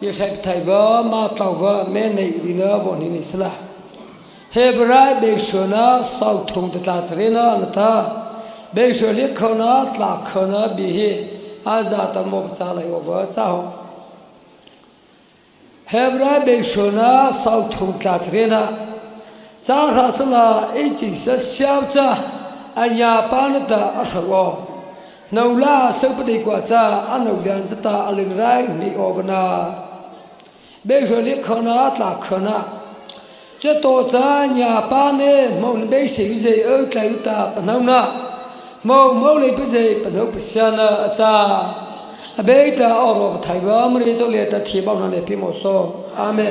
也是台湾马岛湾没内里呢，往里是啦。黑不来没说呢，少通的大自然呢，那他没说里可呢，拉可呢，比阿扎他莫不咋来我不咋。黑不来没说呢，少通大自然呢，咋他是啦，一直是小着，俺家办的阿什么。nấu la sơ bát đi qua cha ăn nấu liền cho ta ăn liền rai ni ovna bây giờ liệt khana là khana cho tổ cha nhà ba nè mong bây sinh gì ở cái ta nấu na mong lấy bây giờ nấu bây giờ na cha bây ta ở đó thái vợ mình cho liệt ta thi bao năm để phi một số amen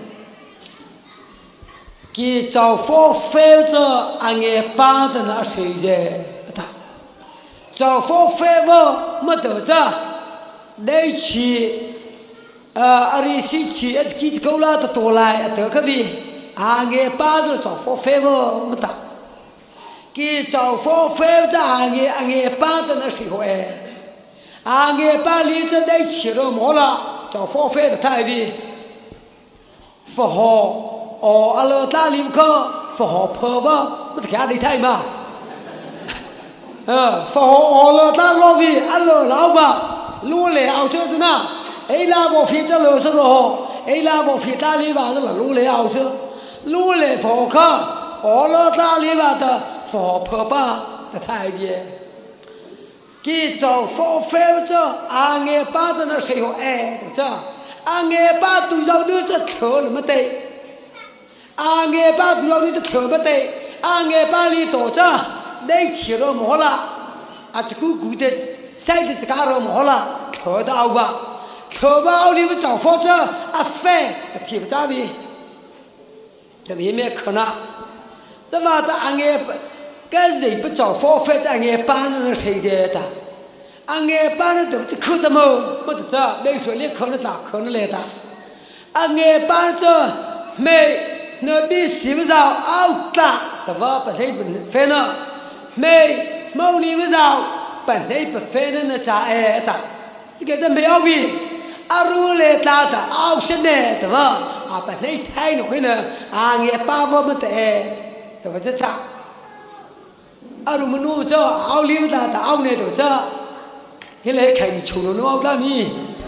khi cháu phô phê cho anh nghe ba的那谁啫找佛飞我没得着，来去阿里西去，几个啦都多来，得可比，俺个把着找佛飞我没得，给找佛飞着俺个把的那时候哎，俺个把里头来去了没了，找佛飞的太比，佛好哦，阿拉大里克佛好破吧，没得看你太嘛。phò lơ ta lo vì ăn lơ lão và lúa lẻ ảo chưa thế nào ấy là bộ phim cho lơ sao rồi ấy là bộ phim ta đi vào là lúa lẻ ảo chưa lúa lẻ phò khơ lơ ta đi vào ta phò phơ ba ta thay gì khi cháu phò phê cho anh nghe ba ta nó sẽ học cho anh nghe ba tụi giàu đưa cho thở là mất tệ anh nghe ba tụi giàu đưa cho thở mất tệ anh nghe ba đi tổ cho đây chỉ là một là chỉ cứ de sai de cái rồi một là thở vào đi với cháu phô cho phê thì phải ra đi tại vì mẹ khờ nào thế mà ta anh nghe cái gì với cháu phô phê cho anh nghe ban nó thấy gì ta anh nghe ban nó được khờ tâm mơ mà thực ra đây số liên khờ nó đã khờ nó lệ ta anh nghe ban cho mẹ nó bị xỉu vào áo ta tại vì bản thân mình phê nó mày mau đi với giàu bản đây bật phê nên là trả ta chỉ cái dân mày ao vì aru lệ ta ao xin nè đúng không bản đây thay nổi nè nghe ba vô mất tệ đúng không chứ sao aru mình nuôi cho ao liu ta ao nè đúng chưa thế này khai mi chồng nó ao ra mi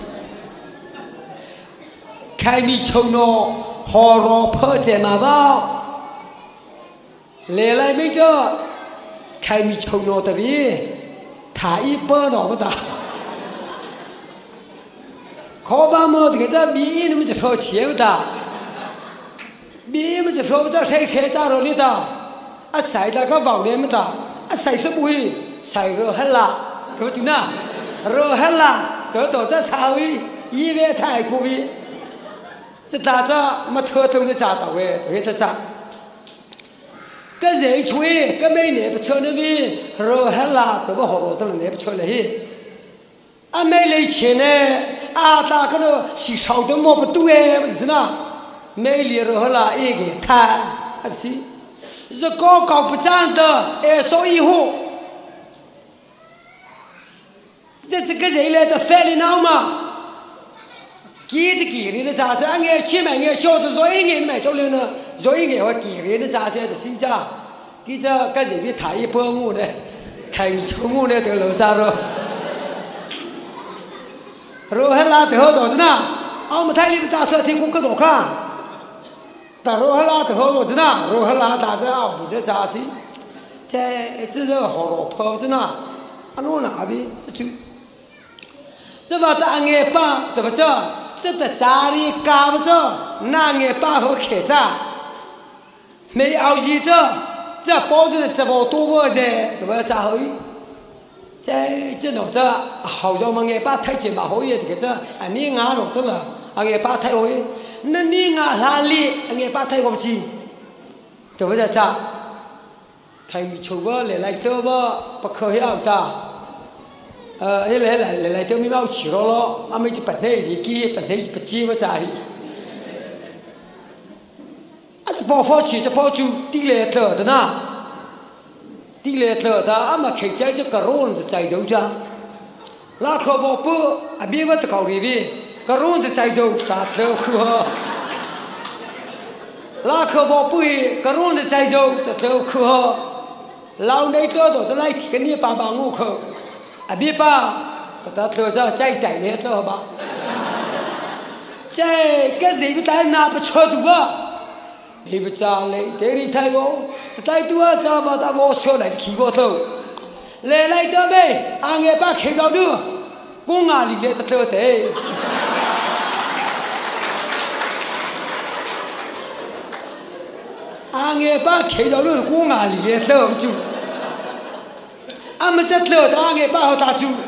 khai mi chồng nó họ rò phơi thế mà vào lệ lại mấy cho khai mi chồng nó tại vì thả ít bơ nó mà ta khó ba mơ thì cái đó bí nó mới chỉ số chế mà ta bí mới chỉ số mà ta xây ra rồi đi ta xài ra cái vào đấy mà ta xài số bùi xài rồi hết là cái gì nào rồi hết là cái tổ chức sao ý về thái khu vi sẽ ta cho mà thưa thông cho trả tàu về thế ta trả cái gì chui cái mấy nè bắt chơi nó vì rồi hết là tụi nó họ tụi nó nè bắt chơi lại mấy lấy钱呢ta cái đó chỉ sau đó mua bắt đuôi mà thế nào mấy lấy rồi hết là cái thà gì rồi có cậu bắt chăn đó số y hộ cái gì lấy đó phê lên nào mà kỳ này nó ra anh nghe chi mày nghe cho tôi rồi nghe mày cho lên nữa rồi nghe họ kỳ này nó ra sẽ được sinh ra kỳ cho cái gì biết thải bơ ngu này thành chỗ ngu này từ lâu ra rồi hết là từ hồi đó thế nào ông mà thay đi ra sợ thì cũng có độ khác ta rồi hết là từ hồi đó thế nào rồi hết là ta ra ông bị ra gì thế这是好老婆真的anh nói nào bị chứ这把他nghe ba对不对这的家里搞不着那nghe ba和开着没熬一着这包的这包多过这对不咋好这弄这好像嘛nghe ba太紧嘛好嘢这个你牙弄得了nghe ba太好那你牙哪里nghe ba太好几对不对咋thay mi chụp vợ lại tơ vợ bạc khơi ảo ta ấy lại tơ mi bao chỉ lo anh mới chỉ bật này thì kia bật này bật chi mà chạy anh bỏ phao chỉ cho phao chú tỷ lệ thở đó na tỷ lệ thở ta anh mà khởi chạy cho cả rôn thì chạy dấu ra lá khâu vào bữa anh biết vẫn cầu đi vì 个容的在走打头壳，拉克包不会个容的在走打头壳，老内多多的来跟你爸爸我壳，啊别爸，打头着再带来了吧，这个这个带拿不出的吧。你不家嘞，这里太高，是太多啊！咋把他我说来起过头，来到没？俺也把开着的，公安里来的头的，俺也把开着的公安里来头住，俺们这头的俺也把好打住，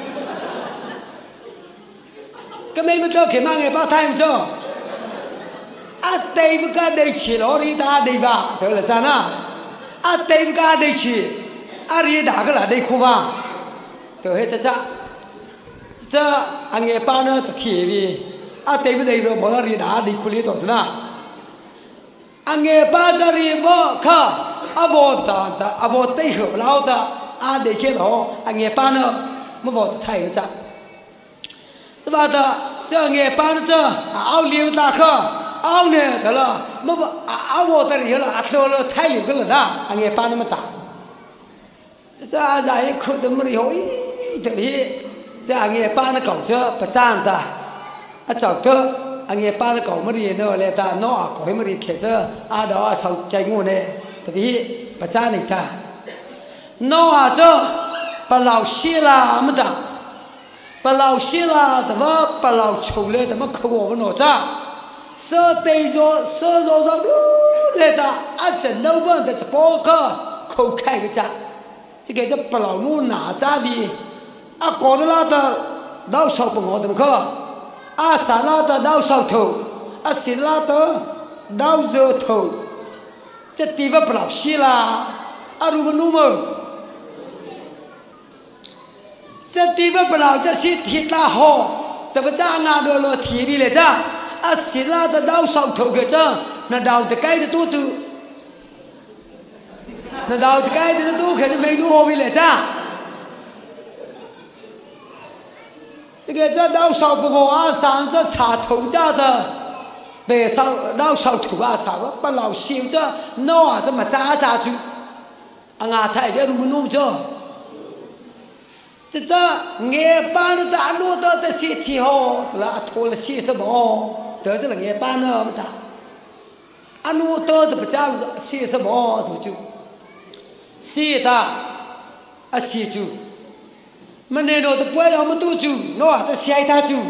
根本没到开俺也把太着。啊，对不干得起，老李打对吧？对了，咋呢？啊，对不干得起，啊，你打个哪对哭吧？对的咋？这俺也把那的铁皮，啊，对不对？说把那里打的哭里头是呢？俺也把这里我靠，啊，我打的，啊，我对口老的，啊，对起老，俺也把那没我的太有咋？是吧的？这俺也把那这奥利大克。熬呢，得了，没不我的里了，到了太牛个了呐，俺也把那么打。这俺家一口都没有，咦，这里这俺也把那搞着不长的，啊找的，俺也把那搞没的那来的，那搞没的开着，啊到啊手在我呢，这里不长的他，那这不老些啦没的，不老些啦，怎么不老出来，怎么可我们哪吒？说对着来的，啊，真的问的是包个口开个家，这个是不老路哪家的，啊，搞得那的老少不我的可，啊，啥那的老少头，啊，谁那的老热头，这地方不老些啦，啊，如果弄么，这地方不老这些铁大好，怎么这样的了铁里来着？啊，谁拉的老少头个着，那老的盖的多多，那老的盖的多可是没多好为来着。这个这老少不过啊，上这插头家的，白少老少头啊，啥个把老修着，那啊这么扎住，啊俺太太如果弄着。这眼巴的大路到的些天好，那拖了些什么？得这了眼巴那么大，啊路到的不加些什么都就，些大啊些就，没那着的不要么都就，那这些他就，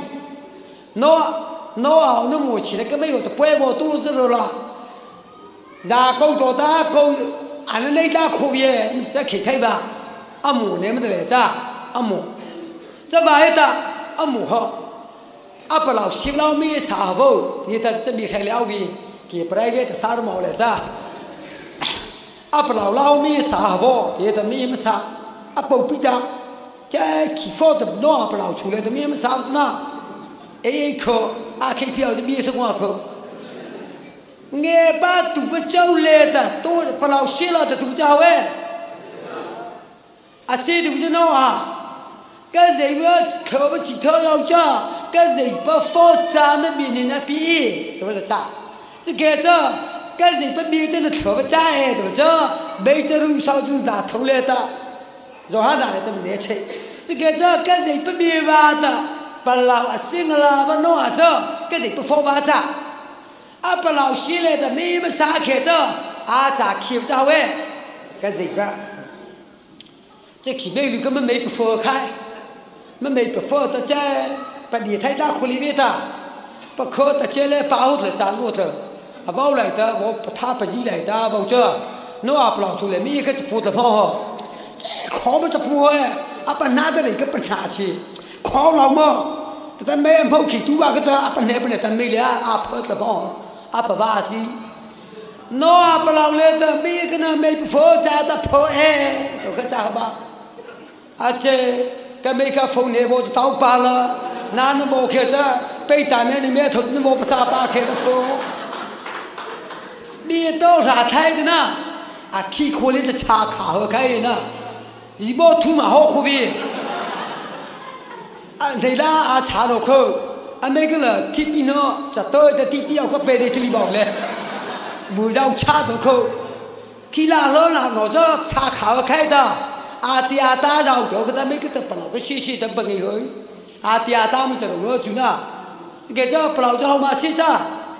那母亲那个没有的不要我肚子了，然后多大高，俺那大苦也这开开吧，阿母那么的来着。阿母，这玩意的阿母好，阿不老媳老妹啥不？你他这没才了为，给不来的啥都没来着。阿不老妹啥不？你他没么啥，阿不比的，这起发的那阿不老出来的没么啥子呢？哎可阿开票就没什么可，俺把都不招来的，都不老媳了的都招哎，阿谁都不知道啊。个人要可不起头要叫，个人不发展的面临那比，对不对？咋？这个个人不面对的可不在，对不对？没这路上就打头来的，让他拿来这么难吃。这个人不明白的，不老心了不弄啊这，个人不发发展，啊不老心来的没么啥开着，啊咋开不着喂？个人吧，这开那里根本没不分开。没办法的在把你太大苦里面的，不可的进来把我的掌握的，啊，我来的我不他不进来的，我这那啊不老出来，每个就不得跑，这考不着不哎，啊把拿的那个不拿去，考老么，但没人跑去读啊个的，啊不来不来，但没了啊不得跑，啊不巴西，那啊不老来的每个人没办法在的跑哎，都个咋吧，啊这。个每个风呢，我就倒把了，哪能我开着被单面里面头，那我不啥把开的头，面到啥台的呢？啊，提可怜的茶卡和开呢，一包土嘛好苦味，啊，你那啊茶路口， 俺每个人提笔呢，这到的弟弟要个背的是里包嘞，没让差多口，其他人啦，我这查考开的，阿弟阿大绕着个他每个都不老个学习都不给去，阿弟阿大们这种我就那，这个叫不老叫好嘛现在，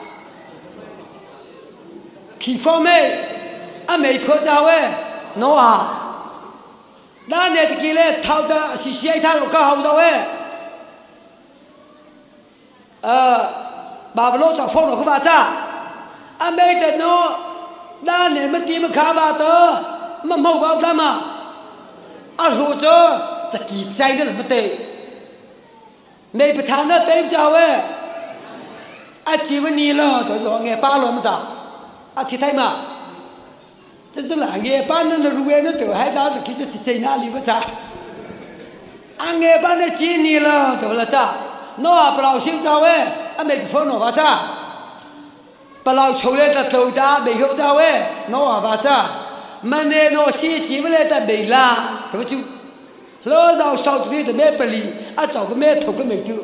其方面，阿没破着喂，喏啊，那你这个嘞，掏的是谁他搞好着喂？bà lo cho phong nó có bà cha anh bây giờ nó đa này mà tìm khá bà tớ mà màu vào ta mà anh rồi cho chắc kỳ chay đó là mất tệ mày phải thằng nó tên chào ấy anh chỉ với ni lo rồi nghe ba lo mà ta anh thì thấy mà rất là nghe ba nó ruồi nó tự hay đó là khi chỉ chay na li với cha anh nghe ba nó chỉ ni lo rồi là cha nó bà lão xin chào ấy anh mày phone nó bà cha bà lão chầu lên ta đầu đá bị hấp chào ấy nó bà cha mà nè nó xí chỉ với lên ta bị la thế chứ lỡ giàu sau thì ta mẹ bali à cháu cái mẹ thầu cái mình chứ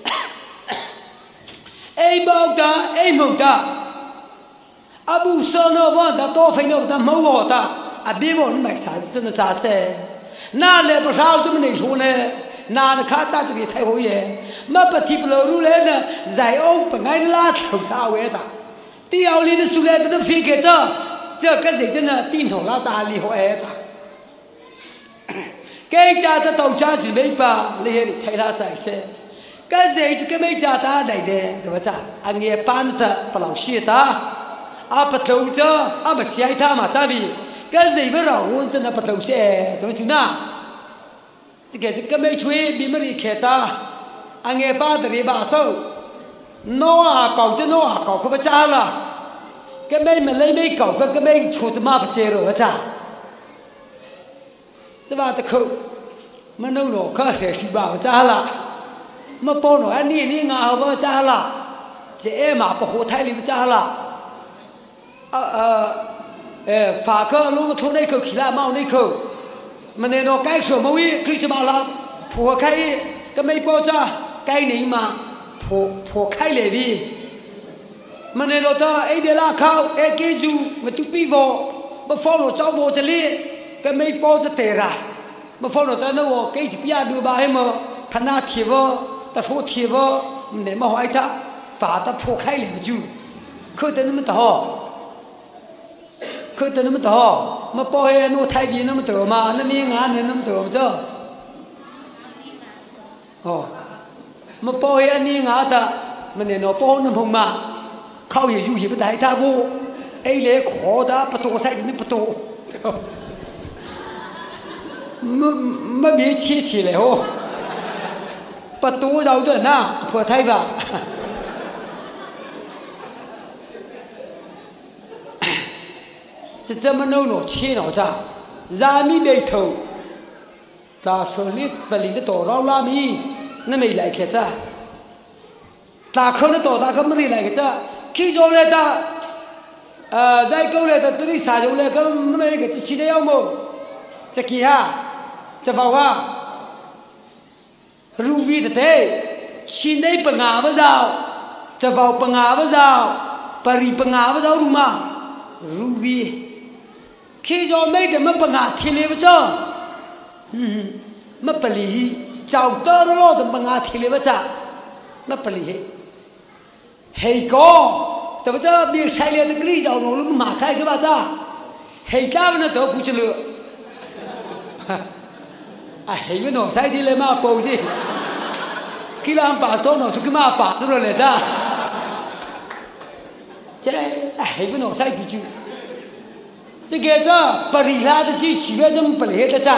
ai bảo ta ai mong ta abu sơ nó vẫn ta to phải nó ta mâu ta à biết bọn mày xả chân nó trả xe na lẽ bà sao tôi mình xuống nè na nó khá cha chỉ thay hồi vậy mà bắt thịt lợn rú lên nè giải ông phải ngay lá thầu ta vậy ta tiêu lên nó xuống lên nó phi cái chứ cái gì chứ là tin thằng lao ta li hỏi ta cái cha ta tàu cha chỉ mấy bà li thay ra sai xe cái gì chứ cái mấy cha ta đầy đè được chưa anh nghe pan ta bà lão xia ta à bắt đầu chứ à mà xia ta mà cha vì cái gì với rau chân là bắt đầu xe được chưa na cái mấy chuối bị mất đi khét ta anh nghe ba từ đi bà sâu nó cầu chứ nó cầu không phải cha là cái mấy mình lấy mấy cầu cái mấy chuột mà phải chơi rồi cha chứ bà ta không mà nấu nổ có thể chỉ bảo cha là mà bao nổi anh đi ngào với cha là chị mà bảo hộ thái với cha là phá cơ lúc mà thôi này cơ khí là mau này cơ mà nên nó cái sổ mẫu ý khi mà là phù khai cái mấy bao cha cái này mà phù khai lệ đi mà nên nó ta ấy để là khao ấy cái dù mà tụi pi vô mà phong nó cháu vô cho li cái mấy bao cho tệ ra mà phong nó ta nó vô cái chỉ bia đưa ba hay mà thằng nào thiệt vô ta thua thiệt vô để mà hỏi ta phá ta phù khai lệ chứ khơi tên nó mới tao khơi tên nó mới tao mà bao hệ nó thay vì nó mới tao mà nó miếng ngán nên nó mới tao chứ mà bao hệ anh ngán ta mà nên nó bao nó không mà khâu gì dù gì mới đại ta vô ấy lẽ khó đã bắt đầu sai nên bắt đầu mà biết chia chỉ lại hồ bắt đầu đâu rồi na vừa thay vào这么弄了切了着，咱们没头，他说你把你的多少拉米，那没来开着，他可能多大个没来开着，去着来的，再过来的这里啥着来个没个吃的要么，这几哈，这包哈，入味的对，吃的不熬不着，这包不熬不着，把里不熬不着入嘛，入味。khi cho mấy cái mà bằng ngã thì lấy vào cho mà bali hi chào tơ đó lo thì bằng ngã thì lấy vào cha mà bali hi hay cóแต่ว่าจะมีใช้เรียนตะกี้จะเอาหนูมาหมาใครใช่ป่ะจ้าเฮ้ยก้าวนั่นตัวกูจะเลือกเฮ้ยก็หนูใช้ที่เลยมาปูสิคิดว่าป่าโตหนูทุกมาป่าตัวเลยจ้าเจ๊เฮ้ยก็หนูใช้กี่จู这个这不离拉的去取悦这么不离的这，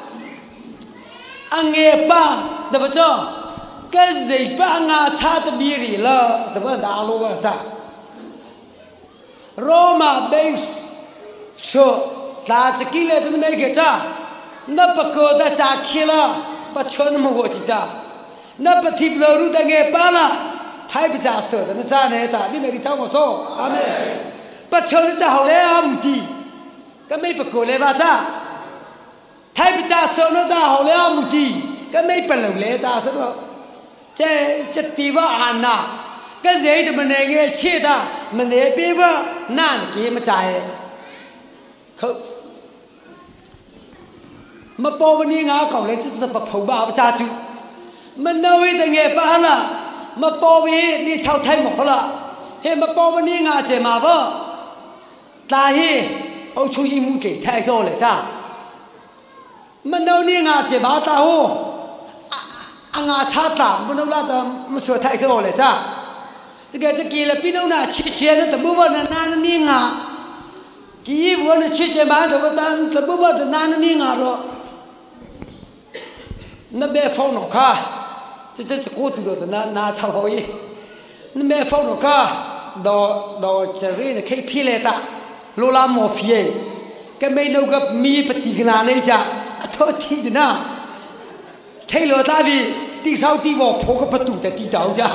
俺也把对不对？跟人把俺差的比例了，对不大陆啊这，罗马被说他这进来的那个这，那不够的咋去了？不穿那么过去的，那不提不了路的俺把了，太不咋说的那咋呢？的，你没听我说，阿妹，不穿的咋好嘞啊？目的。ก็ไม่ประกวดเลยว่าจ้าไทยพิจารณ์โซนจ้าหอแล้วมุดีก็ไม่เป็นหลงเลยจ้าซะด้วย这地方安呐，跟人他们那个去的，们那地方难给么在，可，么包文你俺搞来这不跑吧不家住，么那位的俺办了，么包文你超太忙了，嘿么包文你俺这嘛不，大嘿，我出一亩给太少了咋？么那你俺这嘛大哦。俺查打不能拉的，没说太少了咋？这个了，别弄那去钱的，怎么问的哪能你啊？给我那去钱嘛，怎么问的哪能你啊？说那边放农卡，这过度了，那超好耶。那边放农卡，到这边的开批来的，罗拉莫菲，跟没那个米不地个哪那家，他听的呢。开了大的地上地方破个不堵的地道家，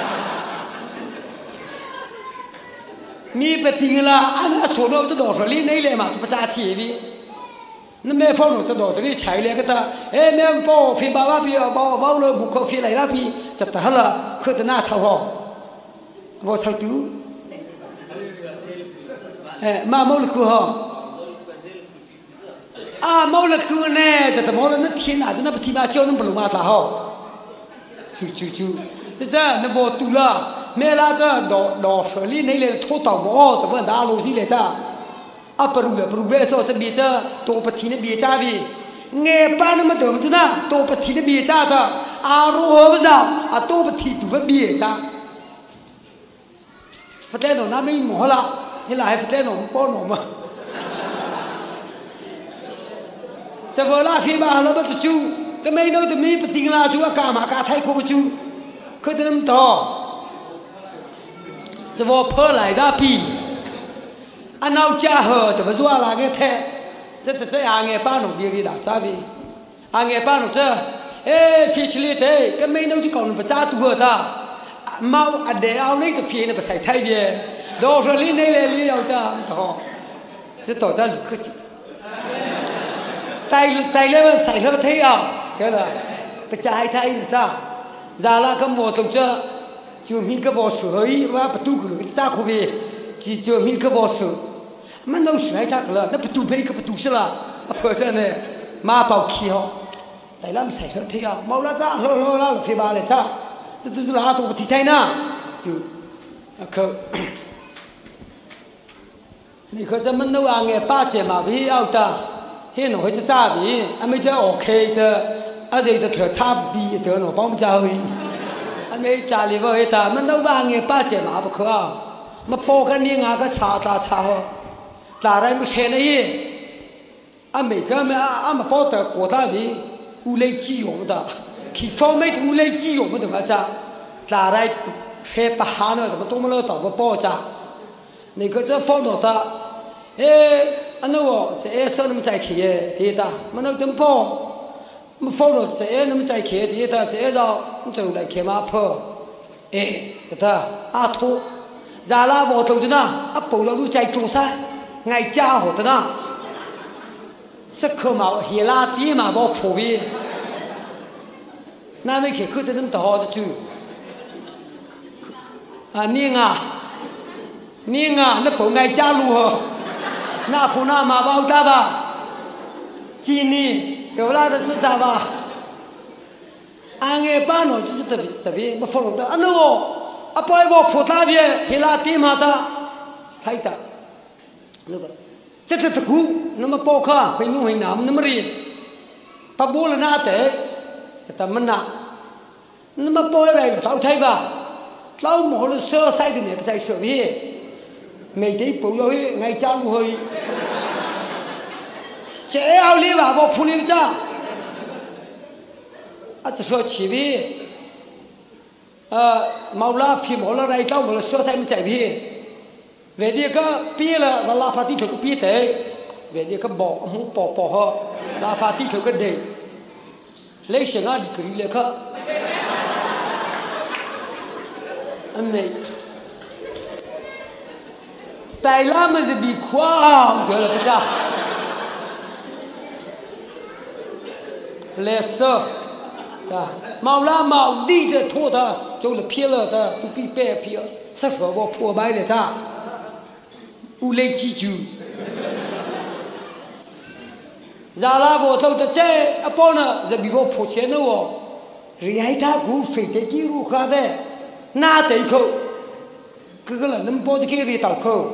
米不定了，俺说到这多少里内来嘛，不咋贴的。那没放到这多少里菜来个的，哎，没包飞巴巴比，包了不可飞来那比，这得了，可得那超好，我超多。哎，妈没了过哈。啊，毛了狗呢？这毛了那天哪，那不天哪叫那不弄嘛大好？就，这那我堵了，没啦这老水里那来拖到毛，怎么拿东西来着？啊，不如为啥这别着多不天的别家的？俺爸那么多不是呢，多不天的别家的，啊，如何不是啊？多不天都不别家，不带弄那没毛了，你来不带弄包弄嘛？这个拉菲嘛，那么多酒，这没弄的没不定啦，就要干嘛干太过不酒，可得那么多。这我破来的比，俺老家伙怎么说那个太，这样个办弄别的啦，咋的？俺个办弄这，哎，飞起来的，跟没弄就搞那不咋多的，猫啊的奥那个飞那不晒太阳，到时候你那来你要的，好，这到这里个去。带来了晒了太阳，对了，不摘太阳咋？咋啦？个摩托车就米个保守，我不堵个了，咋可别？就米个保守，么弄水咋个了？那不堵背个不堵是了？不是呢，马包气哈，带来了晒了太阳，冇啦咋？好飞吧了咋？这是哪都不提太呢？就可，你可这么弄啊？俺八戒嘛不要的。现在会是咋的？俺们这 OK 的，而且这特差别的那帮不着的，俺们家里边的，们都玩个八戒嘛不可啊，么包个你那个差大差好，当然没钱的耶，俺每个们俺们包的国大的无类基用的，去方面的无类基用的么子，当然还不喊了，怎么多么了到不包着，那个这放到的，哎。啊，那我这手那么在开的，对的，么那怎么跑？么放了这那么在开的，的这绕走来开马跑，哎，对的，啊拖，然后我头子呢，啊跑了路在多山，挨家伙的呢，是可嘛，黑拉地嘛，我破位，那没开可得那么多的住，啊你啊，那跑挨家路呵。那湖南马包大吧，今年对不啦？这是咋吧？俺个班农就是特别没放的，那我啊，包我普大边黑拉地嘛的，太大，那个这个股那么包卡会弄会拿那么热，把波了拿得，他们拿，那么包来老太吧，老毛了烧晒的呢，不在手边。每天不要去，挨家路去。这样你话我铺你家，啊，这说前面，毛拉飞毛拉来到我了，小菜没在边，为这个别了，我拉帕地头个别的，为这个包好，拉帕地头个的，来些啊，你可以来看，没。带他们是比狂得了不是？来说， 毛拉毛地的拖他，就了撇了的，不必白费，是说我破败了啥？无来记住。然后我头的在啊，包呢，是比我破钱的哦，人家他股费的记录下来，拿得一口，这个人能包就给你倒口。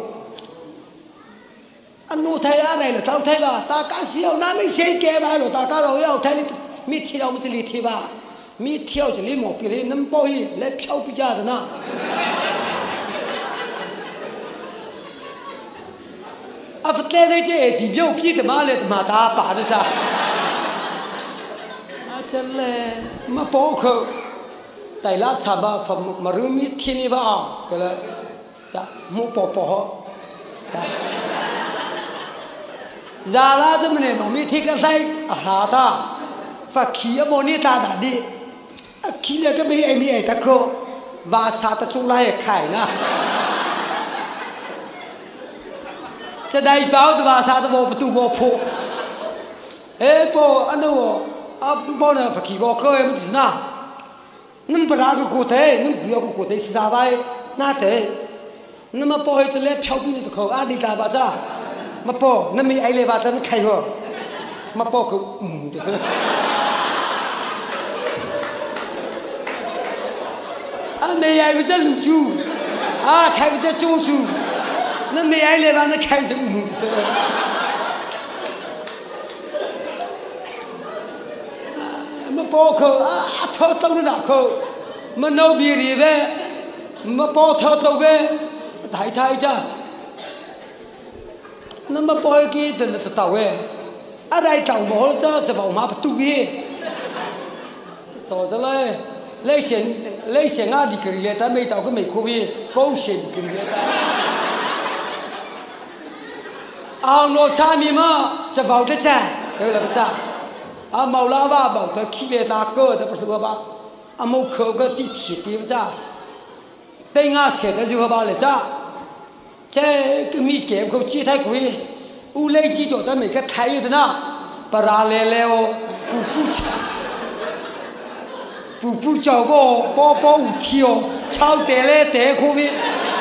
啊，奴才啊来了，倒台吧，大家是要拿没谁给吧了，大家都要台里没贴到我们这里贴吧，没贴这里毛病的，能包一来票比价的呢。啊，不带那些地标皮的嘛来的嘛，大把的咋？啊，真嘞，嘛包口，带拉茶吧，发嘛肉米天里吧，个了，咋？没包包好，咋啦？怎么呢？糯米天个来啊哈哒，发气啊，莫你大大的，啊气了个没爱他口，瓦沙的出来开呢。这代包的话，啥都我不都我破，哎，包安那我啊，包呢发起我个也不知哪，恁不拿个锅台，恁不要个锅台是啥玩意？哪台？那么包一只来漂皮的口，啊，你干巴子？嘛包，那没爱来吧？咱开个，嘛包口，就是。啊，没爱个这卤猪，啊，开个这猪猪。那没爱来吧？那看着就是了。么包口啊，偷偷的拿口，么闹别离呗，么包偷偷呗，太太着。那么包给的那到哎，啊来到毛这这包嘛不对耶，到这来来先啊，你可以来，但没到个没可以，高些你可以来。啊，我查米嘛，这包的在，对了不在？啊，毛拉瓦包的起来大个的不是个吧？啊，没考个地铁对不在？对俺写的就个吧了在？这个米给口几太贵，我来几多的每个太的呢，不拉来哦，不叫我包五天哦，超得来得可以。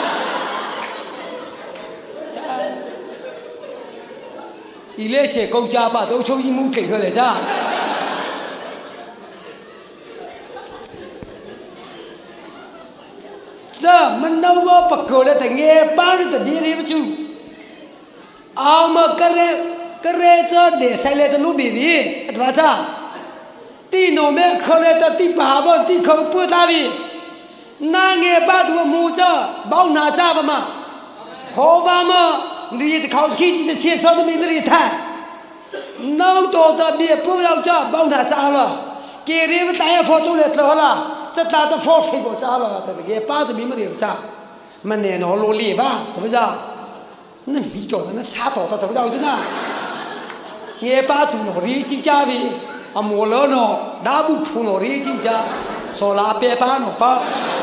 伊来些国家吧，都从英国给过来着。这门那么不够了，等眼巴的等你不住。啊么个人这来塞来的路边的，对吧？这地农民考来的第八步，第考不大的，那眼巴都木着，包拿着吧嘛，好吧嘛。你这考起的钱少的没得里谈，老多的别不要这帮他砸了，给你们大家发出来走了，这打着发水果砸了，这个把子没得砸，么那脑落里吧，对不对？那没叫他那啥多的对不对？真的，也把都脑里几家的，啊莫了脑，那不铺脑里几家，说那别把脑包。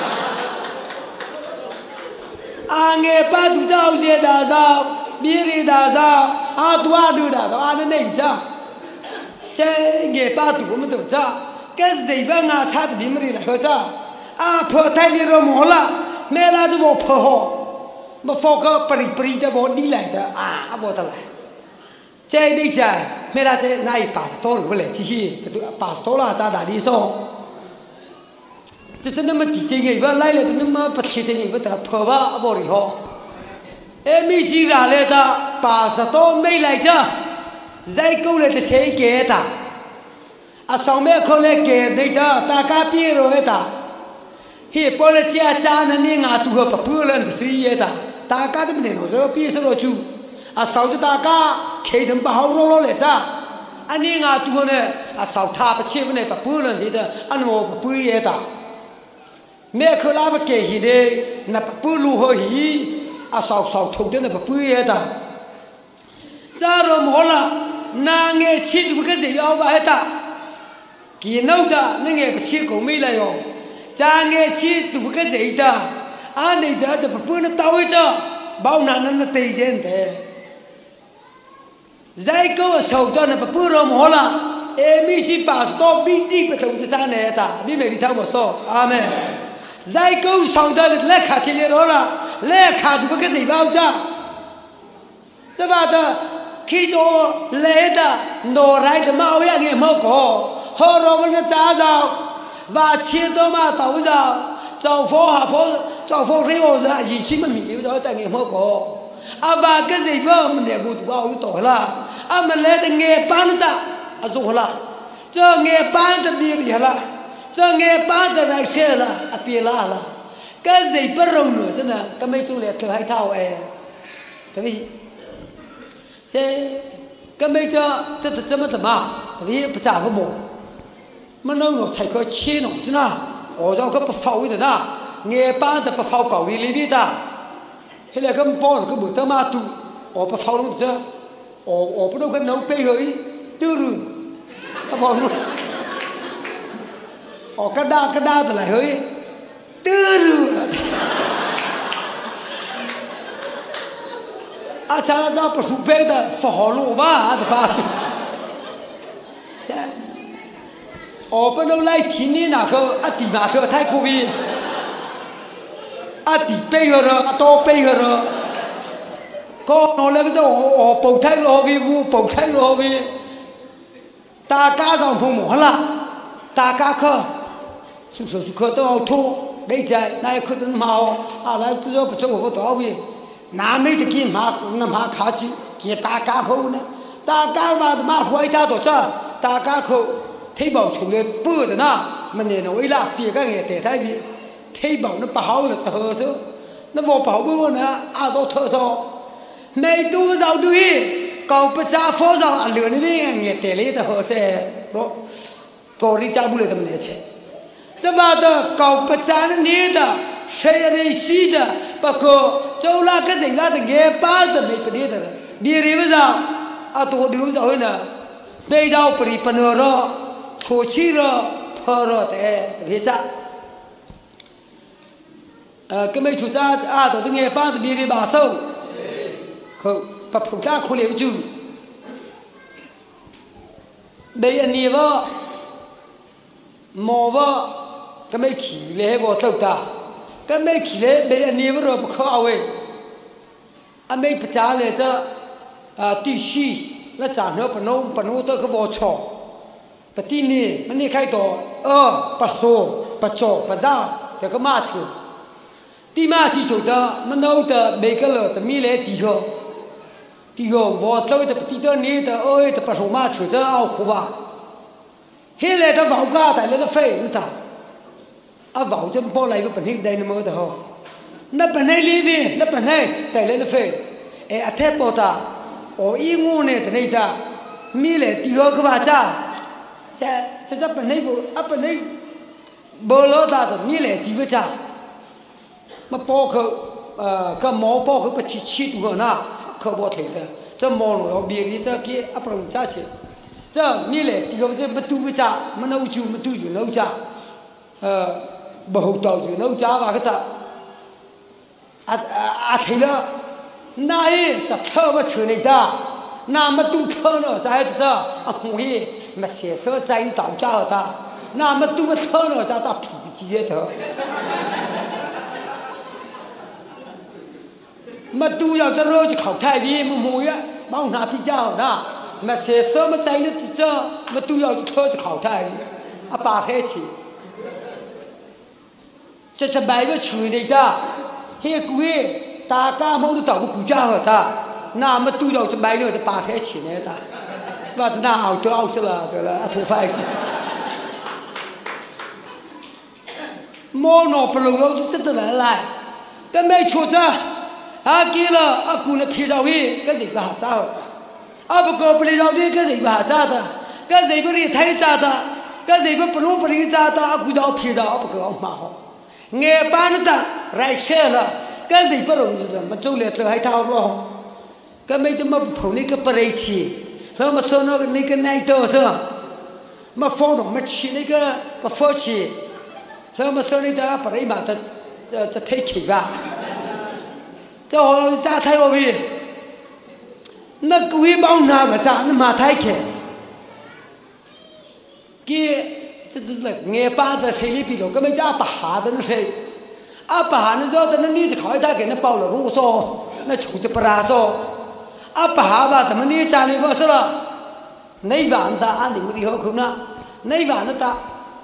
啊，俺把都找些大少，别的大少，啊多大少，啊那哪家？这俺把都我们都找，跟日本啊差的比没得来着，啊破太里头没了，买那就我破好，没放个不离的我你来的啊，我的来。这那家买那这那一80多过来，这些都80多了，咋打的说？这真那么低贱人，我来了都那么不贴近人，我得破吧，我的好。哎，没事哪来的？80多没来着，再过来的谁给的？啊，上面可来给那的，大家别了的。嘿，把那家那你啊，都和不破了的谁也的？大家怎么的？我说别说了就，啊，少着大家开灯不好了来着。啊，你啊，都呢？啊，少他不欺负呢，不破了的，啊，我不也的。没可拉不给起的，那不如何意啊？少偷的那不也的。咋了么了？那俺吃这个人要外的，给弄的那俺不吃够没了哟。咱俺吃这个人的，啊你的这不能到位着，包那对人的。再给我收到那不了么了？ mi si pas to bi ti pe thong sa ne ta mi me ri thao mo so amen zai câu song da le kha thi le ro la le kha du cái gì bao cha thế ba ta khi cho lễ ta nô rai ta mau ya nghe mau có họ rồi nó trả giao và chia tôi mà tàu giao sau phố hạ phố sau phố riêu ra gì chỉ mà mình rồi ta nghe mau có và cái gì vợ mình để bụt bao cái tội là mình lấy ta nghe bán ta dùng là cho nghe bán ta bia gì là cho nghe bán ta lại xe là bia là cái gì bắt đầu nữa thế nào cái mấy chú liệt thừa hay thao tại vì thế cái mấy cho mà tại vì bây giờ có một mà nó thay cái chi nó thế nào ở trong cái phao thế nào nghe bán ta phao cầu đi lấy ta hay là cái bao cái bữa ta mà tu ở phao luôn chứ ở bên đó cái nấu bê hơi tư rừng cái bao luôn ở cái đa thì lại hơi tư rừng sao ra bắt sụp bê ta phao luôn va thì ba chứ ở bên đó lại thiên nhiên nào cái tỷ mà cái thái cô vi tỷ bê rồi to bê rồi có nó lấy cái chỗ ở bầu thái rồi vì vu bầu thái rồi vì ta cá dòng phù mỏ là ta cá khờ sụt khờ tôi thu đấy chạy này khờ tôi màu lại chỉ cho bắt cho tôi tao vì nam mấy cái kia mà khá chứ kia ta cá phù nữa ta cá mà hoài ta tổ chức ta cá khờ thấy bảo chủ lên bữa rồi na mình này nó ấy là phía cái nghề để thay vì thấy bảo nó bảo là chờ chứ nó vô bảo bữa nữa đâu thợ sao này tu giàu đuôi còn bây giờ phô giàu lừa nó đi nghề để lấy tờ xe đó có đi cha bule tầm này chứ thế mà tờ còn bây giờ nó nhớ tờ xe này xí tờ bà cô châu la cái gì là tờ nghề ba tờ mấy cái tờ đi đi bây giờ tôi điều giàu hơn nè bây giờ phải phân rồi thổ chi rồi phở rồi để hết chắc cái mấy chủ gia tôi nghe ba tờ đi bà sâu không tập công tác không liệu chứ đây anh nhiều vợ mò vợ cái mấy chỉ lẽ vợ tàu ta cái mấy chỉ lẽ đây anh nhiều rồi không ao ấy anh mấy bắt trả lẽ cho tỷ sĩ là trả nữa phần nô tôi cái vợ chó bắt tin nè mình đi khai tổ bắt hồ bắt chó bắt dao thì cái ma chứ tí ma sĩ chủ ta mình nấu ta mấy cái lợ ta mi lẽ tí hồ vợ tôi ta tí tôi nè ta ơi ta bắt hồ ma chứ cho ao khổ vả hiện tại ta vào ga tại nó phê nó ta vào cho bao lại cái bản hình đây nó mới được không nó bản này đi về nó bản này tại nó phê thế bao ta ở ý ngu này tại này ta mi lẽ tí hồ cái bà cha bản này bản này bơ lỡ ta thì mi lẽ tí với cha mà bao cái mỏ bao cái chi tụ na khờ bao thấy ta cho mỏ nó bia đi cho kia bằng cha chứ cho mi lẽ tí hồ cho bắt tu với cha mà nấu chú mà tu chú nấu cha bầu tàu chú nấu cha và cái ta thấy đó này chặt thơ mà chửi này ta nam mà tu thơ nữa trái cho ngồi mà xé sơ trái tạo cha ở ta nam mà tu thơ nữa cha ta phỉ chi hết thơ mà tu vào cho rồi thì khẩu thai đi mà mùi á bao nào phi cha ở ta mà xé sơ mà trái nó cho mà tu vào cho thơ thì khẩu thai đi bà thế chỉ cho bài với chửi này ta he cúi ta ca mong được tàu của cha ở ta nam mà tu vào cho bài nữa cho bà thế chỉ này ta và nào tôi ao sẽ là thu phải món nó phải lâu rất là lại cái mấy chỗ cha kia là cụ là phi giáo đi cái gì bà cha bà cô phi giáo đi cái gì bà cha ta cái gì phải thấy cha ta cái gì phải luôn phải cha ta cụ giáo phi giáo bà cô ông mà nghe bán ta rai xe là cái gì phải rồi mà chú liệt rồi hay thao lo cái mấy chỗ mà phụ nữ cái bơi chiแล้วมาส่วนนี้ก็ในตัวซะมาฟ้องมาชี้นี่ก็มาฟ้องชี้แล้วมาส่วนนี้จะปริมาจะเทขี้บ้าจะเอาจะไทยว่าพี่นักวิบ้าหน้ามาจ้านั่นมาไทยแค่给这都是俺爸的谁里比了，根本就阿爸哈的那谁，阿爸那说的那你就考虑他给那包了路说，那穷就不拉说，阿爸吧怎么你家里不是了？那晚的俺你们以后可能那晚的他，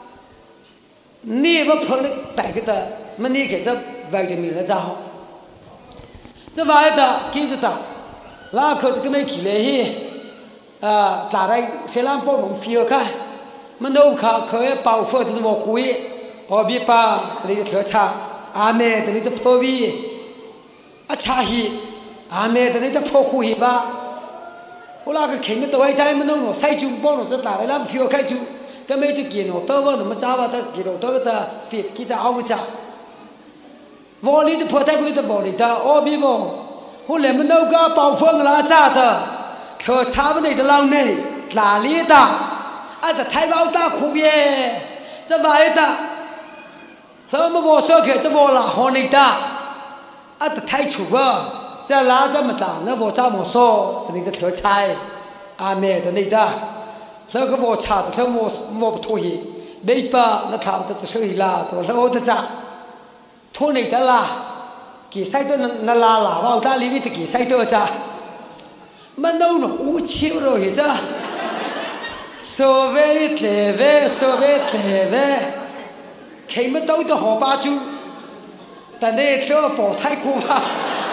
你不碰的带个的，么你给这外地名了咋好？这外的给着他，那可是个没起来去，打来谁让包农飞开？么弄卡可以保护的我贵，我别把那个调查，阿妹的那个破位，查去，阿妹的那个破户去吧。后来个看没到外台么弄，塞住包农这打来让飞开住，根本就给侬到我那么早吧，他给侬到个的飞，给他熬个家。我里的破台，我里的我里的，我别我，后来么弄个保护了咋的？调查不那个老内哪里的？这太老大苦耶，这外的，那么我说给这我哪好你的？这太粗了，这哪这么大？那我怎么说？你的调查，阿妹的你的，那个我查的，那我不同意，没把那他们都手里啦，都是我的账，托你的啦，给谁的那拉啦，我大里面的给谁的账，么弄了我求了一张。所谓台湾，所谓台湾，看不到的好巴住，但那条跑太快了。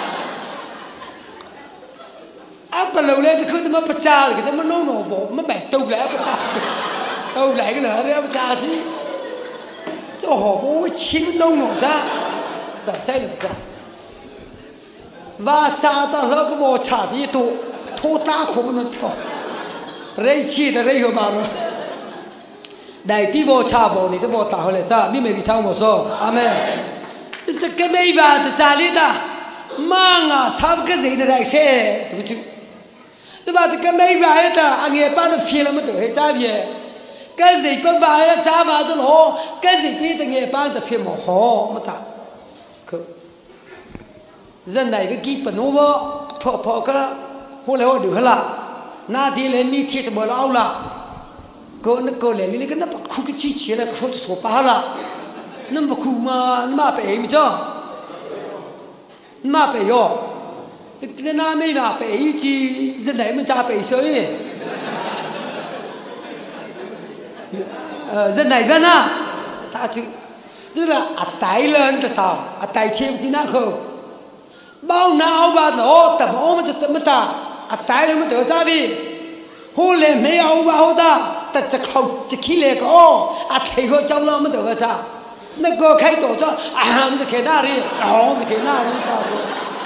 不留来就可他妈不扎了，给他们弄弄我，没买都来不打死，都来个了，那不扎死。这好我亲弄弄扎，但谁都不扎。挖沙的那个我差的多，拖大可不能多。人气的人有嘛咯？来地我差不，你的我打回来咋？妹妹你听我说，阿妹，这个没办法，咋里的？忙啊，差不个人的来些，对不对？是吧？这个没办法的，俺也把它飞了么都会咋别？跟人不玩呀，咋玩的咯？跟人别的也把它飞么好么大，可人那个基本我跑个，后来我留下了。那天来你贴怎么老了？过来你那个那把哭个机器了，哭就说罢了。那么哭嘛，那白不着，那白哟，这那没嘛白一句，人来么咋白说耶？人来个呢？他就这个带人的到带贴不进那口，包那吧哦，但我们这么大。带人们都咋的？后来没有好的，但这口这起来个哦，退后走了们都个咋？那个开多少？你开哪里？你开哪里咋的？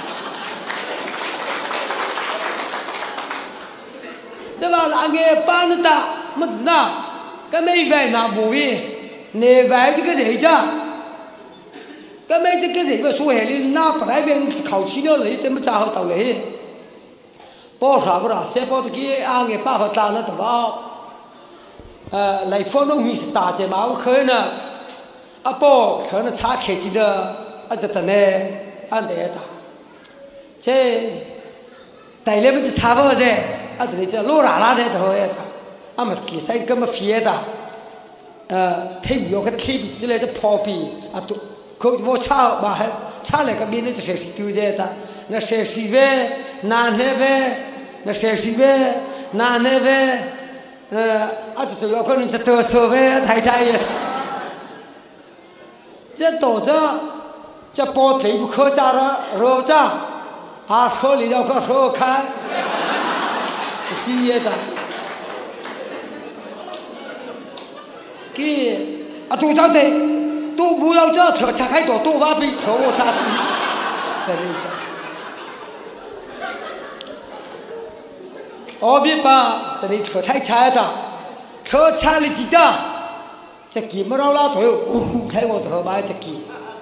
这把那个办的大，么子呢？跟没外嘛不为，内外这个人家，跟没这个人个说下哩，那不来边考起了来，怎么咋好到来？包啥不啦？先包这个俺给爸爸打那的吧，来放东西是大姐嘛，我可能包可能查开机的，这等呢，俺得打，这带来不是查不噻，等你这路拉的头呀，俺们给谁这么飞的，退不要个退比之类的跑比都，可我查嘛还查那个面的是谁丢在的，那谁是呗，哪那呗。那谁是呗？哪那呗？就是有可能是多少呗？太也。这到这包腿不可扎了，肉扎，手里要个手看，是也的。给都长的，都不要这条拆开多挖比头我扎的，对对。我别把这里车太差的，车差了几的，这鸡没老头，开我头把这鸡，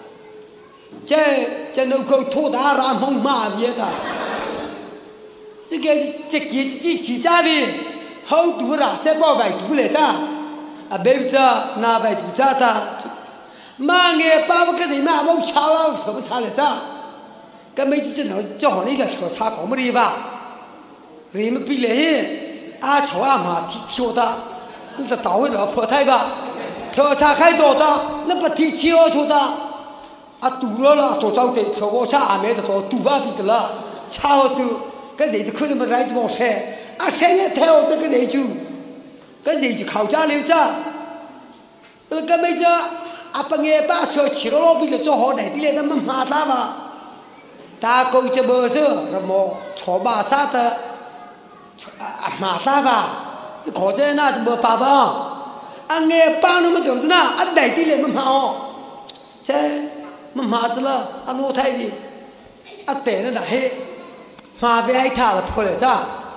这能够拖大然后马别的，这鸡自己家的，好多了，才包外多来着，没着那外多着的，妈个把我个人嘛我差了，可不差来着，跟没这能叫好你个车差搞么的吧？人们比来，朝嘛跳的， 你这到位了破台吧？调查开多大？那不提起要求的啊，堵了多少的调查阿没的多，堵完毕的了，差好多，个人就可能没来就往晒，啊，晒呢太好这个人就，个人就靠家留着，那个没着，啊，半夜把小吃了老比了做好来的来，他们骂他吧，大狗就没事，那么炒马啥的，骂他吧，是靠在那就没办法。anh nghe ba nó mới tưởng na anh đẩy đi lên mà họ chứ mà chứ là anh ô thay đi anh để nó đẩy mà về ai thả là thôi cha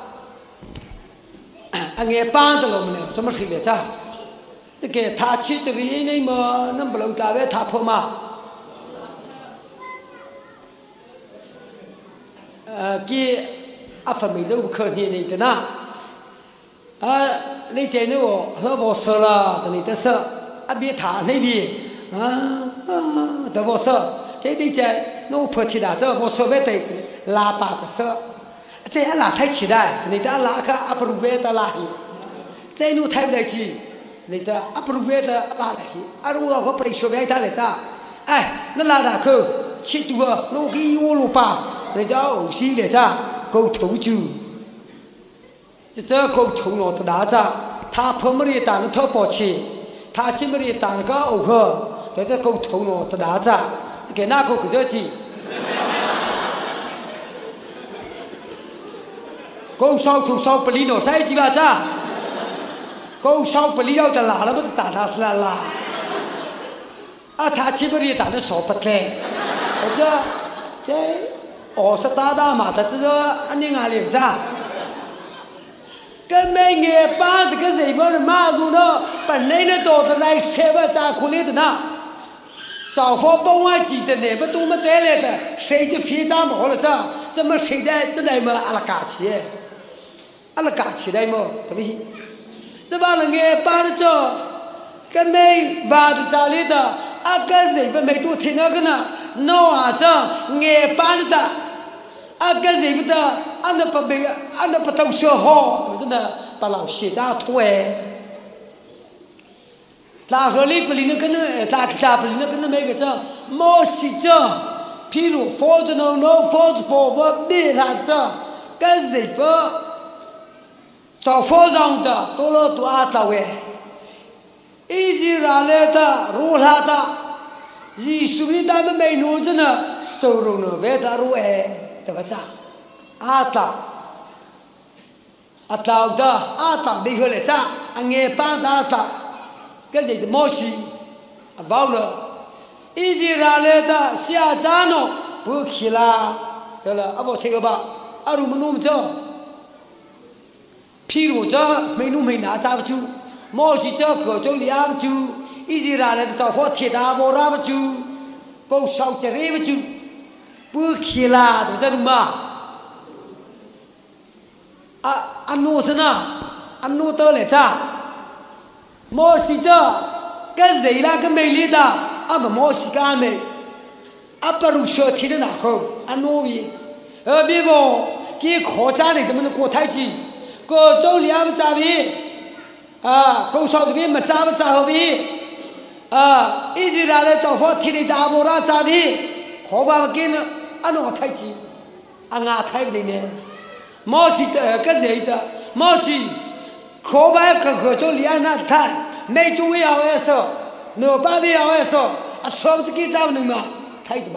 anh nghe ba cho lòng này sao mà xí cha cái cái thả chi cho gì này mà nó bảo ta về thả thôi mà cái áp phần mình đâu có khởi này thế na lấy chế nữa nó vô sợ là tụi ta sợ biết thả này đi tụi vô sợ chế đi chế nó phật thì đã sợ vô sợ về đây là bà ta sợ chế là thay chỉ đại tụi ta là cái áp lực về ta là chế nó thay đại chi tụi ta áp lực về ta là lại rồi nó có phải sợ về ta lại cha ai nó là đã cơ chỉ tụi nó cái yêu lu pa để cho ông sĩ để cha câu thủ chữ这沟通了的大家，他碰没得打的特保气，他去没得打的个偶克，在这沟通了的大家，这给哪个给这去？沟烧土烧不离了，谁几把子？沟烧不离了的拉了不打他拉，啊，他去没得打的少不来，这20大嘛，他这个安尼哪里子？跟没nghe ba thì cái gì mà mà dù nó bản này nó đồ từ này xe vào ra khu liên từ nào sau phố bông ai chỉ từ này mà tu mà té lên的谁就phía ra mỏ了这这么谁在这来嘛阿拉嘎起阿拉嘎起来嘛对不对这把人 nghe ba的这跟没把的家里的啊跟谁没多听那个呢 nó à这 nghe ba的啊跟谁不的anh đã bị anh đã bắt đầu sửa họ rồi là bà lão xì ra thôi ta rồi đi beli nó cái nó ta beli nó cái nó mấy cái chứ mua xì chứ ví dụ phô cho nó phô cho bố vợ bị là chứ cái gì vậy sao phô rằng đó tôi lo tôi ăn tao vậy ý gì ra lên ta rủ la ta gì suy nghĩ ta mới mấy nô chứ nè sầu rồi nó về ta rủ được vậy ata đó ata đi hơi lại cha anh nghe ba ta ata cái gì thì mua gì vào rồi ý gì ra lên ta xia ra nó bữa khi là đó là abo chơi cái ba aru mình nuông cho phi rồi cho mấy nuông mấy nã cha chú mua gì cho cửa cho liệt chú ý gì ra lên cho phó thiệt à vô ra chú câu sau chơi với chú bữa khi là được cho đúng mà anh nuôi thế nào anh nuôi tơ lại cha mua gì cho cái gì là cái mấy lít à mà mua gì cái mấy bà rủ sửa thì nó nào không anh nuôi gì bây giờ cái khó cha này thì mình có thay chi có chỗ liệt với cha đi câu sau thì mà cha hợp đi ý gì là để cho phật thì để đào vô ra cha đi khó vào cái nó anh nó thay chi anh ngã thay cái này mua gì cái gì đó mua gì khó vào cái chỗ liệt nó thay mấy chú ý ao ấy sao nửa ba mươi ao ấy sao sao cái cháu nữa mà thay được mà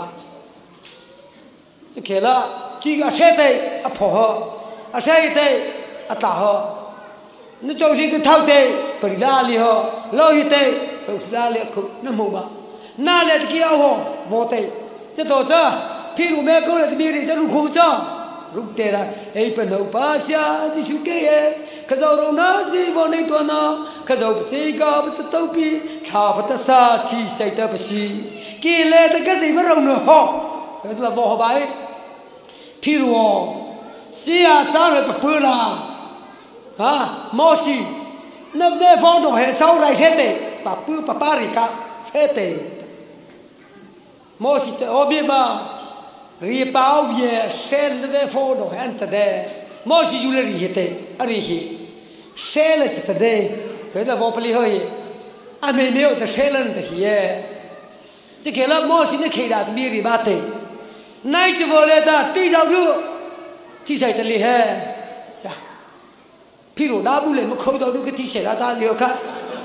cái là chỉ có xe đây phò xe đây tao nó cho gì cái thao đây bởi ra li ho lo hi đây xong ra li không nó mù mà na là cái ao ho vô đây chứ tôi chứ phi lu mẹ câu là bị đi cho lu không cho lúc đây là ấy bên đầu ba xa gì suy cái cái dầu đâu nó gì vô này tuần nó cái dầu chỉ có bất tâu bi thảo bất sa thì xảy ra bất si kia lệ cái gì bắt đầu nữa ho cái là vô họ bài phi lu xia cha rồi bự là mua gì nó để phong độ hệ sau này thế đấy bà bự bà ba gì cả thế đấy mua gì ở bên mà ri bao về xe để phong độ hệ thế đấy mua gì du lịch thế đấy ở đây xe là thế đấy 给了我不厉害，俺没有的谁人的耶，这给了毛线的开了米里巴的，哪只我来的对照住，提谁的厉害，这，譬如那不来，我看到那个提谁了，他留看。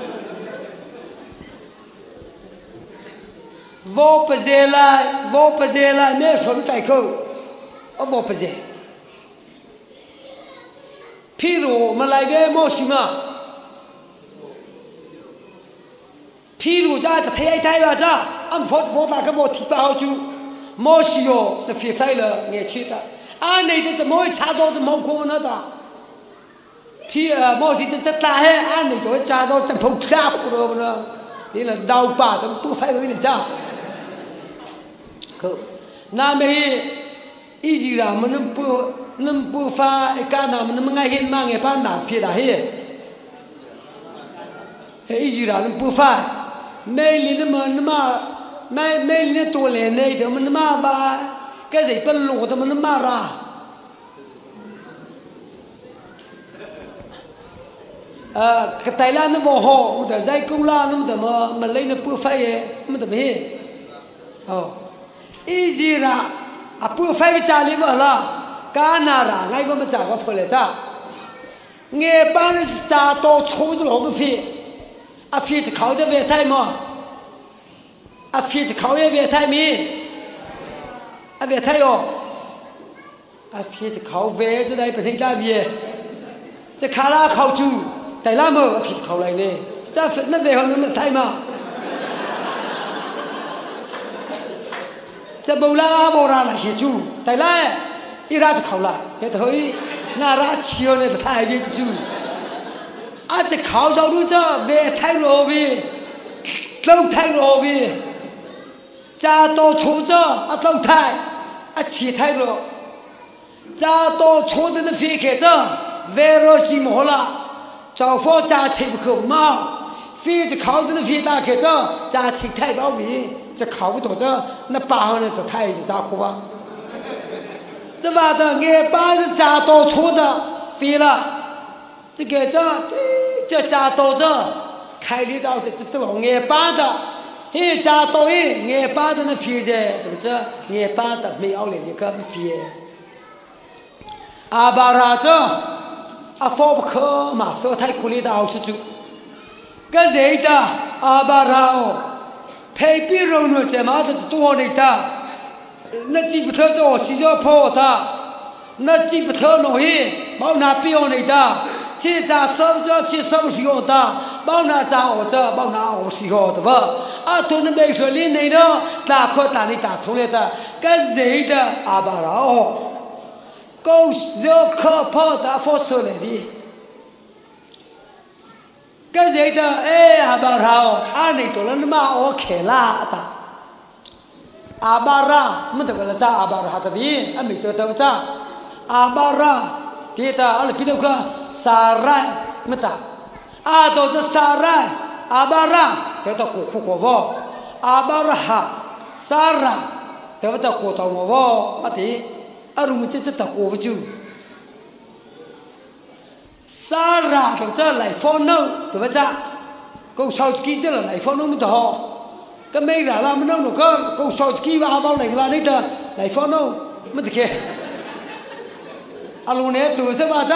我不在了，没说的带口，我不在。譬如我们来个毛线嘛，譬如家太爱太话咋，俺我那个我提不好就，毛线哟，那废废了，年轻的，俺那的怎么会查到这毛过那的？譬如毛线这大海，俺那都查到这碰下过了呢，你那老爸都不废了咋？那么一直让我们能不发干那么那么爱很忙的办哪费了嘿，一直让人不发，每年那么每年多年内的那么吧，个日本路的那么啦，个台湾那么好，我的在工啦那么的么来那不发耶，那么的没，哦。一直啦，不飞家里么了，干哪啦？俺我们咋个破来咋？俺把人咋到车子老么飞，飞子靠着别太么？飞子靠也别太没，别太哟，飞子靠位子来不听家别，这卡拉靠住，带那么飞子靠来呢？这那为何那么太嘛？这不啦来协助，但来一拉就考了，也可以那拉起了那太别住，这考着路这为太罗为，老太罗为，家到错着老太起太罗，家到错的那飞开着为了寂寞了，招方家车不可嘛，飞着考的那飞打开着家车太老为。这考不懂的，那八号人都太是咋哭吧？这把的俺爸是扎到错的，飞了。这个这扎到这开里到的，这我俺爸的，扎到俺爸的那飞着，对不对？俺爸的没有了一个飞。阿爸啥子？放不可嘛，说太苦力的好吃住。个谁的阿爸啥哦？配比人呢，这嘛的多的的，那记不透这洗脚泡的，那记不透东西，包拿标的的，去咋收着去收拾用的，包拿咋我这包拿我是用的吧？都那没说里内的，打可打里打通了的，跟谁的阿巴拉哦，够热可泡的放出来的。个谁的阿巴拉，俺那多了那么我开啦的，阿巴拉没得个了咋阿巴拉的的，俺没得到咋，阿巴拉对的，俺那比那个沙拉没得，都是沙拉，阿巴拉对的过过阿巴拉哈沙拉对的过到我没得，如果这的过不住。沙拉都这来放弄，对不对？够烧鸡这来放弄不得，这没人啦，没弄那个够烧鸡哇往来哇那的来放弄，没得去。路呢都是嘛子，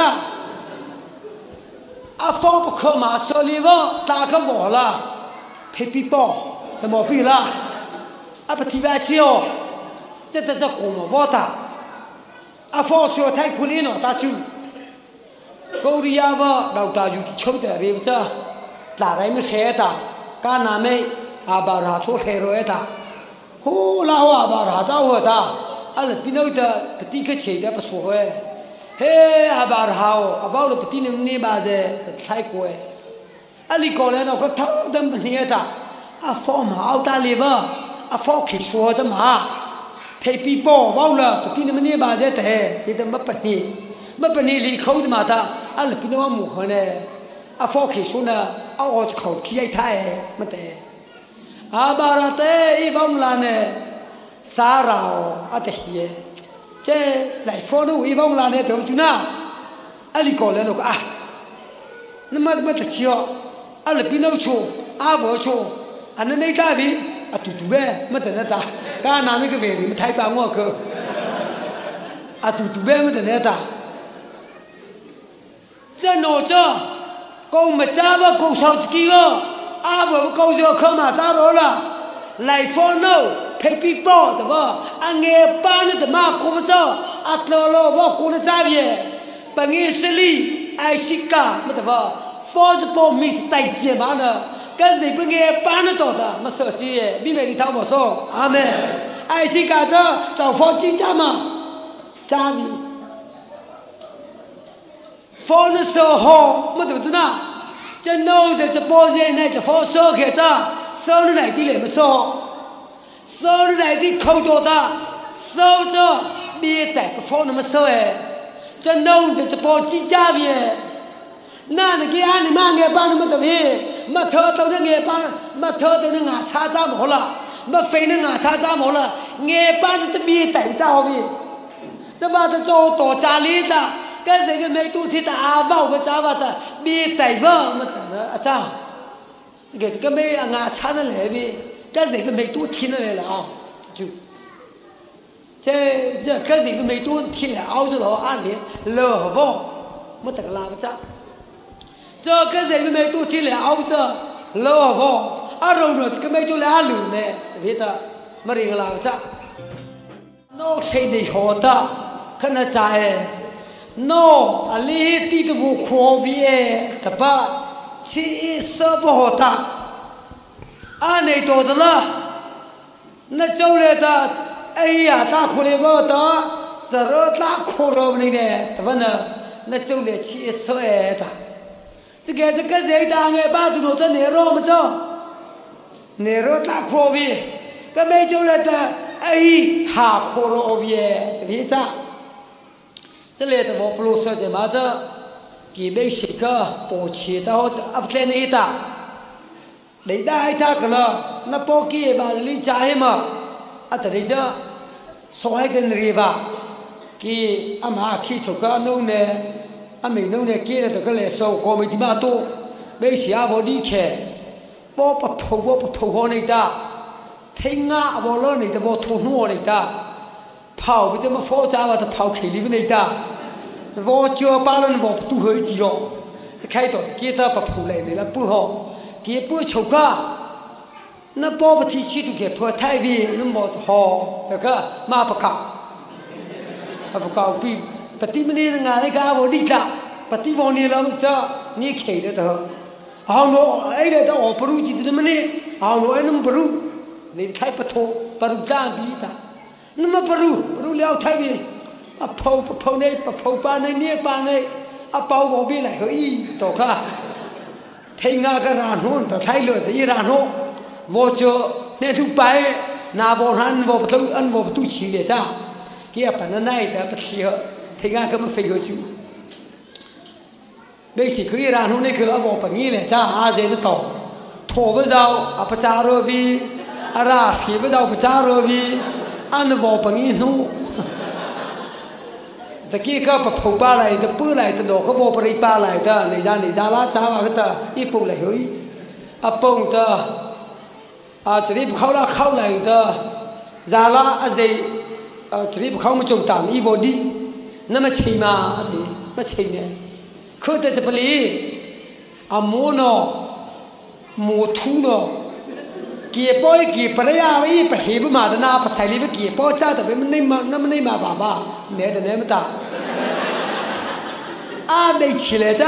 放不可嘛，手里往打个网了，配皮包，怎么比啦？不提外去哦，这过嘛网的，放小太苦力了，打住。高丽亚吧，老大就抽的，对不对？哪来没车的？干哪没？阿巴拉出黑罗的，老阿巴拉找我的，那边那的不地个车的不错哎，阿巴拉哦，忘了不地那把子太贵，你过来那个头都没捏的，放嘛澳大利亚，放开说的嘛，配比包忘了不地那把子的，你都没不捏。没把你离口的嘛的，那边那木盒呢，放开说呢，我口气一太没得，巴拉的一方啦呢，沙拉哦，得些，这来放的一方啦呢，对不对呢？你过来那个那么得起哦， 阿拉比那穷，阿伯穷，阿那那大的，阿嘟嘟呗，没得那大，刚拿那个外地，没太把我去，阿嘟嘟呗，没得那大。这哪着？搞没家吧，搞手机了，阿伯搞着看嘛咋着了？来放孬，配皮包对吧？阿爷搬的他妈搞不着，阿老老我搞的咋样？把俺手里爱西嘎没得吧？放着包米是带劲嘛呢？跟日本人搬得到的，没说起，明白你他没说，阿妹，爱西嘎着找放几家嘛？家里。放的时候没得呢，这弄的这包人呢就放烧开着，烧的来的来没烧，烧的来的口多大，烧着别带不放那么烧哎，这弄的这包几家边，那个俺你妈俺帮那么多边，没头到那俺帮，没头到那俺叉咋毛了，没飞那俺叉咋毛了，俺帮的这别带不着边，这把它找到家里的。跟这个没多听的阿爸我咋话的，没带房没得了阿咋？这个没俺查的来呗，跟这个没多听的来了啊，这跟这个没多听了，熬着了阿里老不没得个拉不着，这跟这个没多听了熬着老不阿肉这个没多了阿流呢，别的没得个拉不着，那谁的好的，看那咋哎？no， 阿里地的我狂威，对吧？气色不好大，阿内多的了，那走来的，哎呀，大苦来不的，这热大苦了不呢？对吧呢？那走来气色哎的，这个谁的俺把都弄成内肉么着？内肉大苦威，这没走来的，哎，哈苦了威，对不对？这来的我不如说这嘛子，给没些个保持到阿不来那打，那打一打个了，那保给把你家黑嘛，阿这里着，上海的那吧，给阿妈去出个弄呢，阿没弄呢，给了这个来说，我们地嘛多，没些阿我离开，我不破好那打，听啊我了那的我吐怒那打。跑不这么复杂嘛？他跑开里不那的，我叫把人我都会记了。这开头给他把跑来了不好，给不抽个，那包不提起都给破太微，那么好，那个马不搞，不搞比不地么的人啊，那个我离了，不地方你了这你开了的，好我哎来的我不如记得么呢？好我哎那么不如，你开不脱，不如干比的。那么不如聊太平，啊跑那跑把那捏把那，啊包我别来和一多看，听啊个然后的太热的一然后，我就那头白，那我不都起来着，给啊把那奶的不吃喝，听啊个么飞回去，没事可以然后那个我不你来着，啊人的多，拖不着啊不扎罗比，啊拉皮不着不扎罗比。按我本意弄，这个不跑巴来的，不来的，那个我不来巴来的，你家拉扎瓦个的，一步来回，啊蹦的，啊这里不靠来的，扎拉啊这里不靠么中单，一窝地，那么起嘛的，么起呢？可得这不里，啊摸土呢。给包给不来呀，一不黑不嘛的那不彩礼不给包家的，那么那么爸爸，来的那么大，啊，得起来着，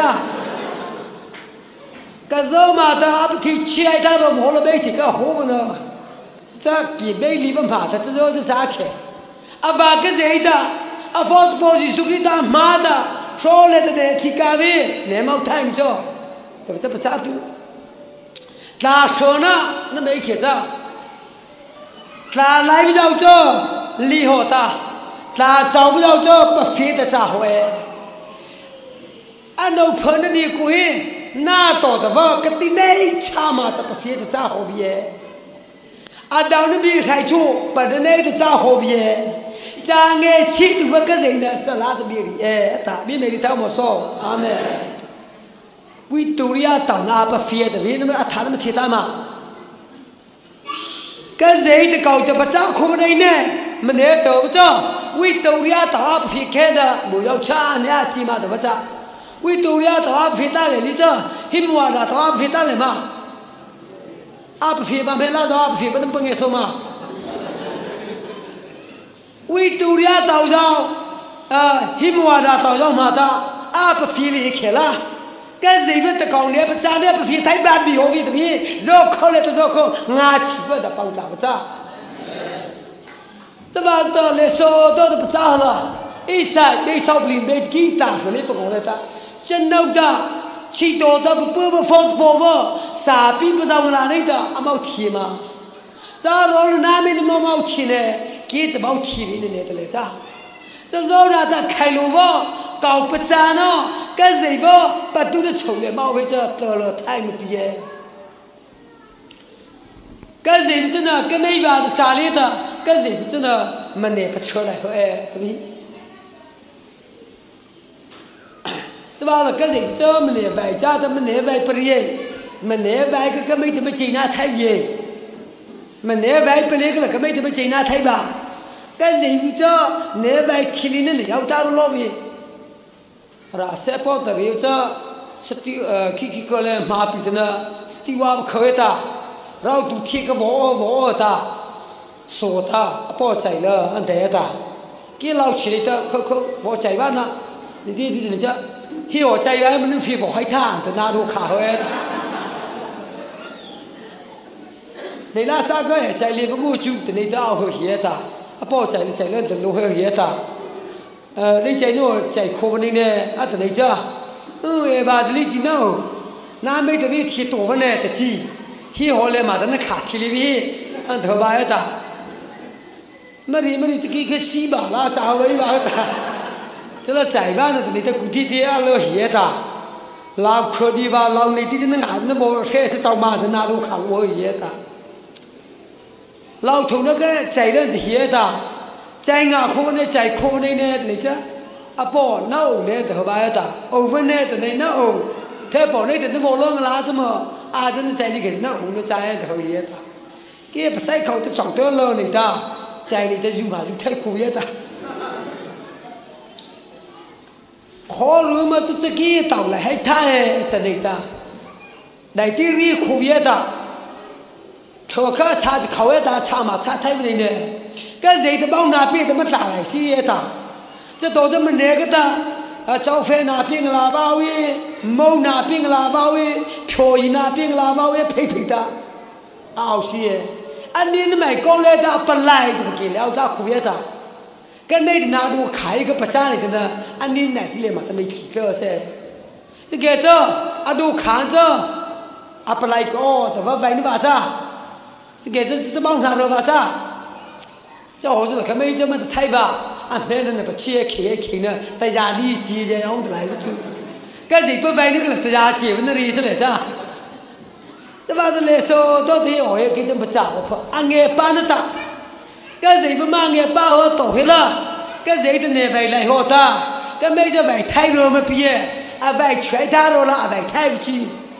可是嘛的阿不提起来他都摸了没几个活呢，这给没礼不嘛的，这就是咋开，啊，把个谁的，啊，房子包起手里打妈的，说来的呢提咖啡，连毛太着，对不这不咋的。那说呢，那没开着，那来不了这厉害的，那找不了这不飞的家伙哎，按照碰的你鬼，那到的话，跟的那差嘛的不飞的家伙耶，按照那边才做，把的那个家伙耶，将爱气度个人呢，这哪的别的哎，大别没的他们说，阿门。 为多利亚到那不飞的，为那么啊他那么铁蛋嘛？跟谁的搞的不咋可能呢？没那都不咋，为多利亚到那不飞开的，没有车你啊起码都不咋。为多利亚到那不飞打来，你这黑木啊到那不飞打来嘛？啊不飞嘛，没那着不飞，不能不爱说嘛？为多利亚到上黑木啊到上嘛的，啊不飞了开了。跟谁们的搞呢？不咋的不飞，太半比我飞的比，绕靠来都绕靠，俺起过的帮咋不咋？这把到来说到的不咋了，一三没少不灵，没给打出来不搞来的，真闹的，起多的不放不，傻逼不咋我哪里的，啊毛铁嘛？咋绕了那边的毛铁呢？给这毛铁的那的来咋？这绕了他开路不？搞不咋呢？跟谁不把都的丑的毛回这得了太没必要。跟谁不真的跟那边的家里的，跟谁不真的没那个车来和哎，对不对？这完了跟谁不这么那外家的没那外不耶，没那外个跟没得没进那太耶，没那外不那个了跟没得没进那太吧？跟谁不这那外天里那要打到老位。rasa apa dari itu seti kiki kole maapi dina seti wab khawe ta rau tu thi ka wo ta so ta apa chai la ande ta ki lau chi ta ko wo chai ba na ni ja hi wo chai ba mun fi bo hai ta ta na ru kha hoe ni la sa ko chai le bu ju de ni da ho hi ta apa chai le de lo ho hi ta lấy chạy nó chạy khô bên này à từ này chưa bà lấy gì đâu nam bây giờ đi thi tổ bên này để chi khi họ lên mà nó khát thì đi anh thở bài ta mà đi cái xí bà là chào với bà ta cho nó chạy ba nó từ này ta cụ thể thì ăn lo hiế ta làm khơi đi vào làm này thì nó ngán nó bỏ xe sẽ chào mà nó nào khảo vô hiế ta làm thùng nó cái chạy lên thì hiế ta chạy ngã khô này chạy khô này nè thì chứ à bỏ nấu nè thì bao ta oven nè thì này nấu thế bỏ này thì nó bỏ lông lá chứ mà à cho nó chạy đi cái nấu nó chạy thì hơi gì ta cái phải say khẩu thì chọn tới lơ này ta chạy này ta dùng mà dùng thay khô vậy ta khó rồi mà tôi cái tàu lại hay thay thì này ta đại tiêu đi khô vậy ta thưa các cha khẩu vậy ta cha mà cha thay vậy nè cái gì thì bao nạp thì mất trả lại xí ta, chứ tôi cho mình để cái ta, cháu phê nạp là bao ấy, mâu nạp là bao ấy, phơi nạp là bao ấy, phê ta, áo xí, anh đi mày con lên ta bật lại thì cái leo ta khuya ta, cái này thì nào đủ khai cái bát này thì na, anh đi này thì lấy mà ta mới thịt cho xe, chứ cái cho, anh đủ khán cho, bật lại có, thì vậy nó bảo cha, chứ cái cho bao nhiêu rồi bảo cha. cho họ là cái mấy chứ mà thay vào anh thấy nó là chia khỉ nữa tại gia đi gì vậy ông lại chứ cái gì bữa vay nữa là tại gia chỉ vẫn đi thế này cha thế bao giờ lệ số tôi thấy hỏi cái chân bật chảo anh nghe ba nó ta cái gì bữa mang nghe ba họ tổ hết là cái gì thì này phải lại họ ta cái mấy giờ phải thay rồi mà bia à phải chuyển ta rồi là phải thay chi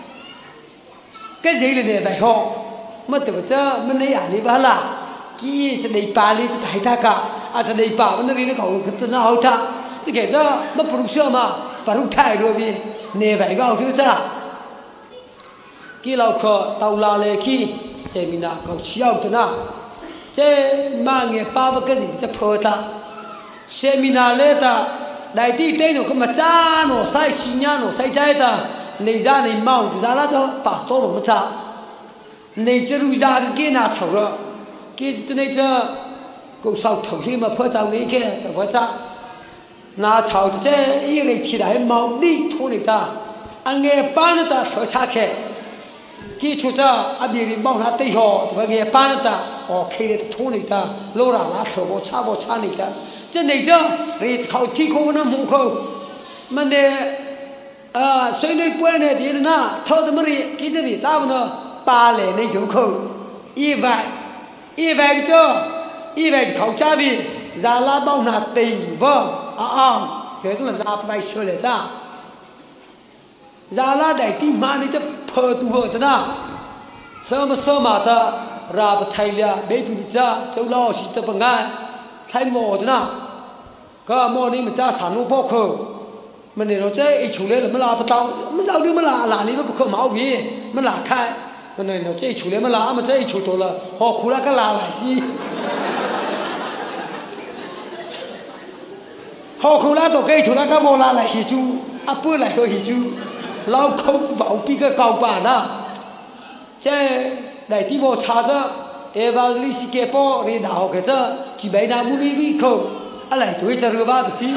cái gì thì này phải họ mà từ chứ mình lấy ảnh đi bao là kiaจะได้ปลาเลยจะถ่ายท่ากะอาจจะได้ปลาวันนี้นี่เขาคือน่าเอาท่าจะแก่จะมาปรุงเชื่อมาปรุงไทยด้วยพี่เนยไปก็เอาชื่อจ้ากี่เราขอตาวลาเลยขี้เซมินาเขาเชี่ยวตัวน่ะเจ้มาเงี้ยป้าว่าก็สิจะพอตาเซมินาเลยตาได้ที่เต้นหนูก็มาจ้าหนูใส่ชิญญาหนูใส่ใจตาในจ้าในเมาจะละจะปัสโต้หนูมาจ้าในจะรู้จ้าก็กี่น่าเฉาละcái chỗ này cho cô sau thầu khi mà phơi trồng này kia thì phải chắc na chảo chứ ý này thì lại màu đi thôi này ta anh nghe ba nữa ta thở xa khe cái chỗ cho anh đi bao na tây hồ thì phải nghe ba nữa ta khi này thôi này ta lâu rồi là thở vô xa này ta chứ này chứ thì khẩu thi cô nó mù khâu mà để xoay nơi quê này thì nó thâu thì mới cái gì ta nó ba lẻ này cũng không y vậy cho y vậy khẩu cha vì già la bao nạt tì vợ sẽ tức là la bay chơi để ra ra la đại tim mà này cho phở tu hở thế nào sao mà sơ mà ta ra bát thay lia bé bị cha cháu lo chỉ tập bằng ngay thay mồ thế nào có mồ này mà cha sản nó bóc khờ mà này nó chơi chủ lên là mới là bắt tao mới giao đi mới là đi mới khờ máu vì mới là khai mà này nó chơi chủ lên mới là mà chơi chủ tổ là họ khú là cái là lại gì họ khú là tổ cây chủ là cái mồ là lại hỉ chú à bữa lại hơi hỉ chú lao không vào bị cái cầu bản à chơi đại tí bộ查着evaluation để đào cái这几百那目的胃口啊来对这个吧的是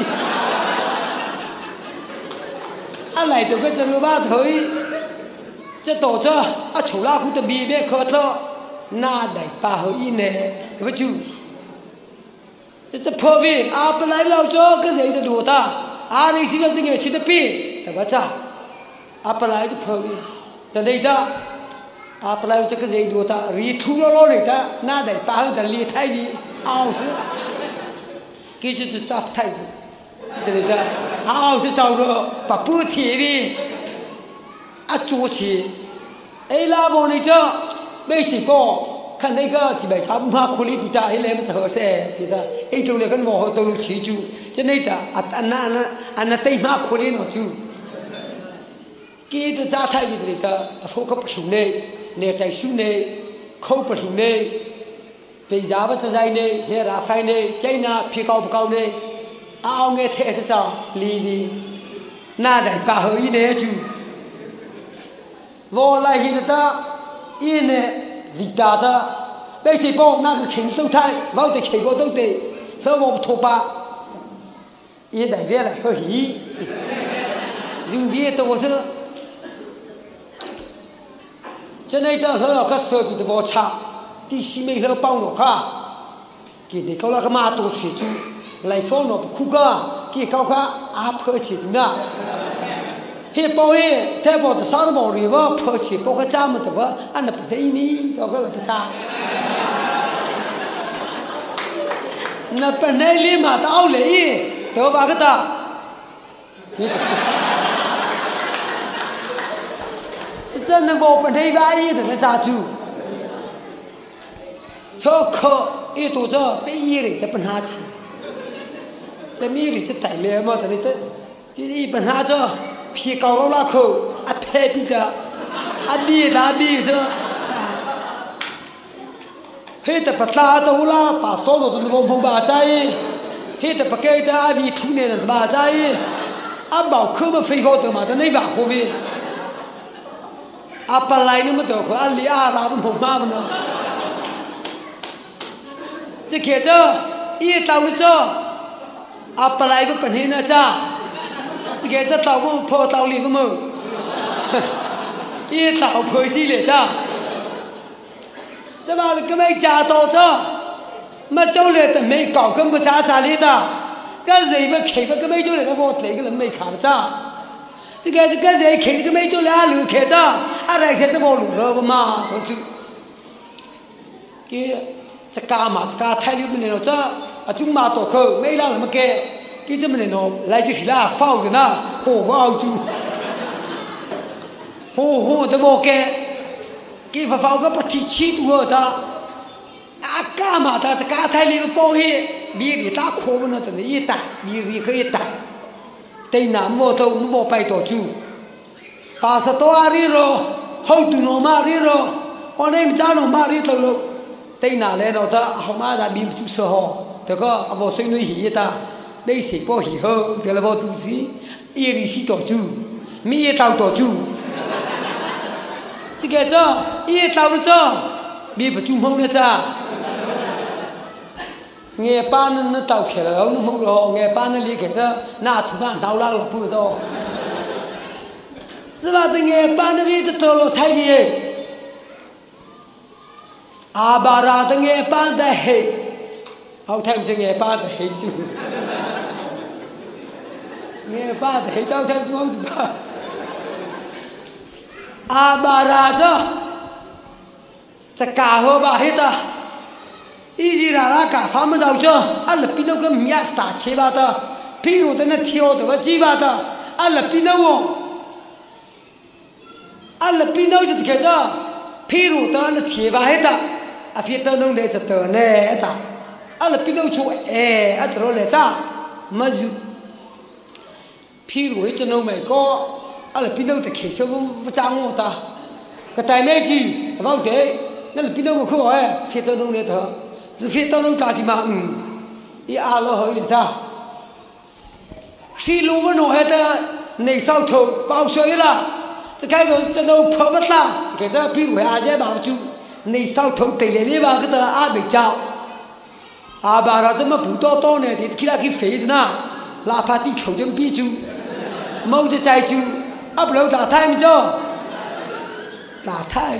啊来对个这个吧thôi这tổ这啊丑拉cũng tự bị biết khờ đó na đại ba hơi in này cái chú这破病啊本来要做个谁的多大啊你现在这个去的病对吧？这啊本来就破病但对的。à bây giờ cái gì đùa ta ri thu lo này ta na để ba hơn ta li thay đi ao sữa cái chuyện ta thay cái này ta ao sữa cháu rồi bà bữa thiệt đi à chúa chỉ ấy là bọn này chứ bây giờ có看那个几百差不多苦力不大，一来不是合适，对的，一种那个我都有吃住，真的的啊，那对嘛苦力那住，给的咋太的的，说个不行嘞。nè trái su nè khâu bật nè bây giờ bắt ra nè nè ra phải nè trái na phi cao nè ao nghe thế sao lì đi na đại bà hơi nè chú vô lại hiện ta yên nè vị ta ta bây giờ bọn na cái kinh sâu thay vào để kinh có đâu để sao vô thô ba yên đại về lại hơi hí dùng bia tôi sẽ cho nên ta nói cái sự bị vô cha đi xí mấy lần bao nhiêu cả cái này câu là cái mà tôi chỉ chú lại phong nó khu cả cái câu cả áp hơi chỉ chú na hiện bao nhiêu theo bao nhiêu sao bao nhiêu vợ hơi chỉ bao cái cha mà tôi vợ anh là phải thấy mi đó cái là cha na phải này li mà tao lấy tôi bảo cái ta真的我本来把一的那咋住，超课一多着被一类的本下去，这米里是带来嘛的那的，一本下着皮高了那口啊拍比的，啊米拉米是，黑的不拉都拉把所有的那个碰把在，黑的不给的啊米土年的把在，啊毛科么飞好的嘛的那把货费。apa lain mà được có ăn lý à là một ma mà nó chỉ kia cho ý tàu nữa cho apa lain với bản hình nữa cha chỉ kia cho tàu với phô tàu liền với mừng ý tàu phơi gì để cha thế mà cái mấy cha to cho mà châu liền tận mấy cỏ cơm với cha đi ta cái gì mà khỉ với cái mấy châu liền nó vô thấy cái là mấy khả cha这个人看这个没做俩路看着，啊来看这条路了嘛，就给这干嘛这干太牛不能了，这啊中马多口没让那么给这么能来就是啦，放着呢，火放住，火的我给放个不提气多的，啊干嘛的这干太牛包黑，米里大锅不能真的一打，米里可以打。tây nam vô đâu nó vô bay tổ chú, bà sa to ari rồi, hậu tu nó mà ari rồi, anh em cha nó mà ari đâu đâu, tây nam này nó ta không ai đã bị chú sợ họ, thế có vô suy nghĩ gì ta, đây sẽ có gì hơn, thế là vô tu sĩ, ý sĩ tổ chú, mi tao tổ chú, chỉ cái cho, ý tao nó cho, bị bà chú không nữa cha. nghe ban nó tàu khẻ là nó không rồi nghe ban nó đi khẻ ra na thủ na đau lao là bự rồi thế mà tôi nghe ban nó đi tôi lo thay đi à bà ra tôi nghe ban đã hết hậu thêm cho nghe ban đã hết chứ nghe ban đã hết hậu thêm chú không được à bà ra cho sẽ cả hồ bà hết à ý gì là cả phá mà giàu chưa ăn là pin đâu cái miếng xả chế ba ta pin rồi nó thiêu rồi chỉ ba ta ăn là pin đâu 了比那就开着，譬如到那铁巴黑的，非到弄来就到那的，了比那出到来咋，没就，譬如一只弄美国，了比那就开车不张我的，个带那去，包的，那比那不可非到弄来头，是非到弄家去嘛，一阿拉好来咋，是路不弄还的，内上头包水了。这开头这都破不啦，给这譬如阿姐嘛就你烧头对了你吧，个的阿没招，阿爸他这么不多呢，的其他去肥的呢，哪怕地口中必住，冇就在住，阿不了打太没做，打太，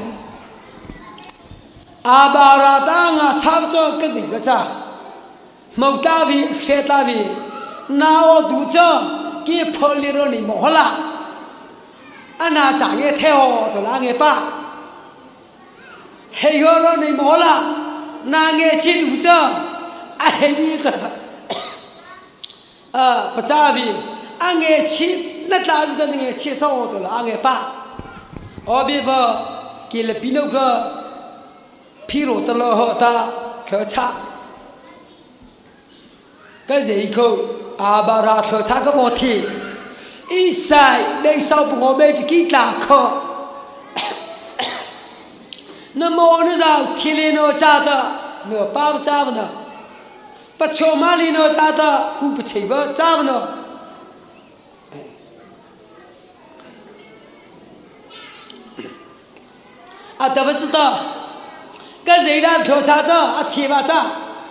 阿爸他当啊差不多个这个咋，冇打比谁打比，那我肚子给破裂了你冇啦。那长个太好，就拿个把，黑个了你没了，拿个去肚子，哎你的，不咋比，按个去那咋子的那个去烧就拿个把，比方给了比那个皮肉的了后他可差，个人口把他可差个问题。一塞那烧不我们就给打开，那么那让天里那扎的，那包扎不呢？把桥马里那扎的，顾不起不扎不呢？都不知道，跟谁来调查着贴吧着？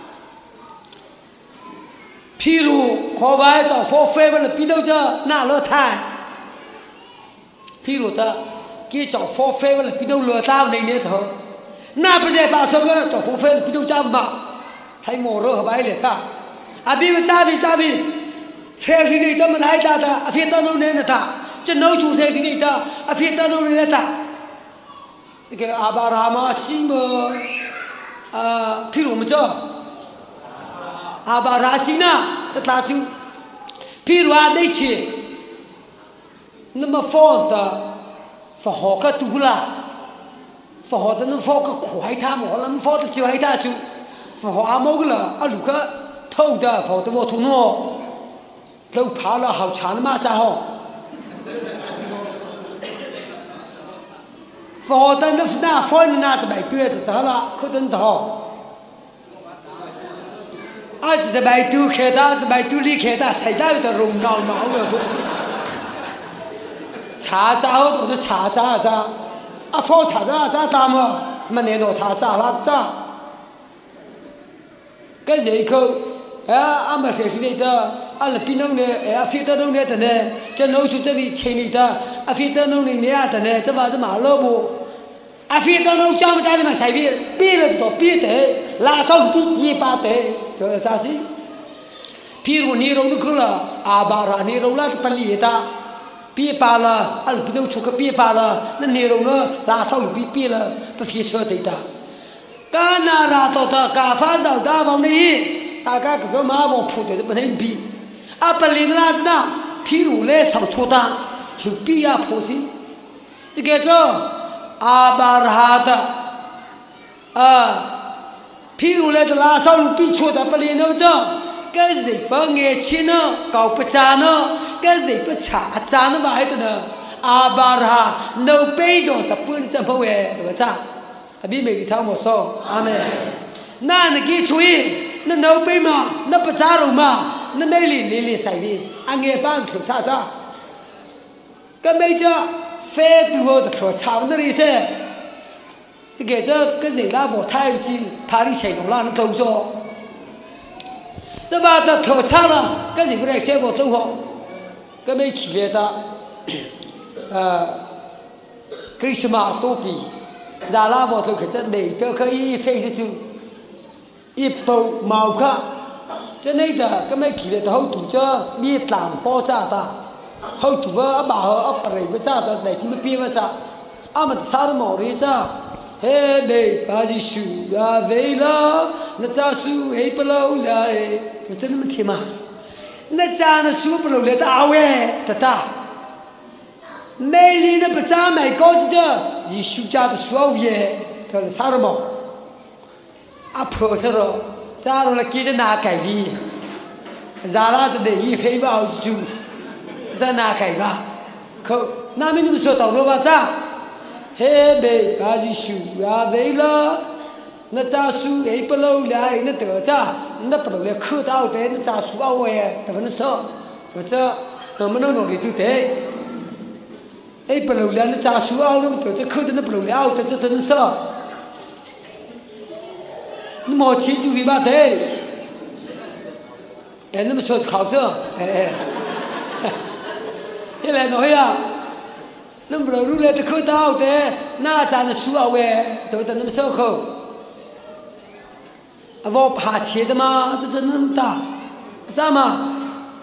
譬如国外找佛飞不了，比到这那乐台。譬如的，给找佛飞不了，比到乐大那年头，那不是把这个找佛飞了，比到家嘛，太没落和白了他。比如咋比，才是你这么太大的，非到弄人的他，这脑出才是你的，非到弄人的他。这个阿巴拉玛西么，譬如我们这。阿巴拉西呢？这大就，譬如那些，那么放的，放好个多了，放好的能放个快他么？那么放的就还大就，放好阿毛个了，如果偷的放的我偷喏，都爬了好长的嘛咋好？放好的那放的那是买对的，得了，可等到。是买多开的，是买多里开的，谁家有的容闹嘛？我不是。茶渣好多是茶渣渣，放茶渣渣大么？没那种茶渣啦渣。个人口，俺们谁是你的？俺那边弄的，非得弄的的呢？这农村这里城里的，非得弄的那样的呢？这把是马路不？非得弄家不家里面随便，别人都别的，拉上比几把的。这啥事？譬如你弄那个了，阿巴拉你弄那个不理的，别把了，不能出个别把了，那你弄个拉上别了，不非说的的。干那拉到的干饭找大王的，大家这个马王铺的不能比，不理的那子呢？譬如来上错的，有必要破心，这个叫阿巴拉的，譬如来这拉萨路比错的不连那种，跟人不爱情呢，搞不扎呢，跟人不查扎呢嘛还的呢，阿巴拉no背着的不能这么为对吧？扎，比美丽他们说，阿门。那你给注意，那 no 背嘛，那不扎了嘛，那美丽你谁的？俺爱帮头查扎，跟美家非多的头查那里噻。这个这跟人家我太去怕你谁弄那都说，这把他头长了，跟人家谁我都好，跟没区别的，跟什么都比，让那我都可这哪都可以飞得住，一包毛卡，这那的跟没区别的好土着米当爆炸的，好土啊把好把人不炸的，哪天没变不炸，们啥都没得炸。嘿，没把这树为了那扎树还不漏来，不真那么甜吗？那扎那树不漏来大喂，大大， 美丽的不咋买高的这，艺术家的手艺，他是啥了嘛？啊，破车了，咋了？给着拿改的，咋啦的呢？一飞吧，好就，在拿改吧，可那边你们说到了吧？咋？嘿，没，把艺术啊，为了。那咋说？哎，不老了，那得咋？那不老了，可到的那咋说啊？我也怎么能说？或者能不能努力就对？哎，不老了，那咋说啊？那得这可的那不老了，这怎能说？你没钱就离吧对。哎，那么说考试，哎，现在哪样？那不老了，这可到的那咋能说啊？喂，都在那么说口。我爬起的嘛，这那么大，咋嘛？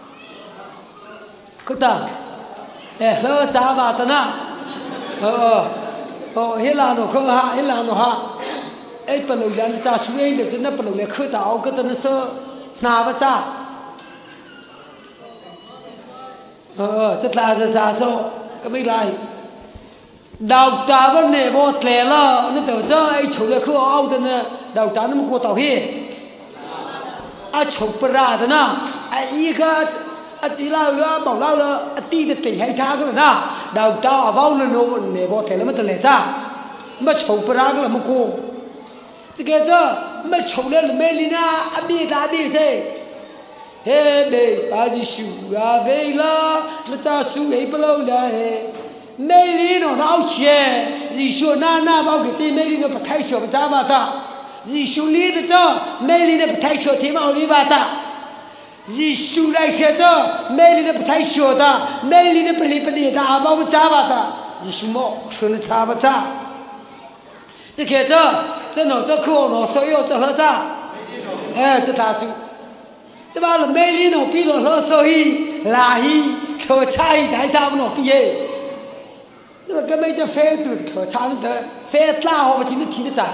可大，哎，那咋嘛的呢？一拉诺可哈，一拉诺哈，哎，不能让你咋说哎的，真的不能来可大，可的那是哪个咋？这咋子咋说？可没来。đào ta vấn đề vô lẽ là nó tự do ai chủ là cứ ao đó nè đào ta nó có tàu hi ai chủ ra đó nè ai cái chỉ là bảo là ti được tỉnh hay tha cái nè đào ta vào nó để vô lẽ là mất lẽ cha mà chủ ra cái là một cô cái đó mà chủ là mê lina abi ta abi thế he bê ba gì sủ về là nó ta sủ ấy bao lâu là美丽呢，老钱，你说那包给这美丽的不太小不咋吧的，你说你的这美丽的不太小，天毛里吧的，你说来些这美丽的不太小的，美丽的不离的，阿包不咋吧的，你说么？说的咋不咋？这个这哪这可呢？所以这何咋？哎，这大猪，这把了美丽呢，比了所以垃圾可差一代大不呢比耶。这根本就反对的，差的反打好不进的听得到，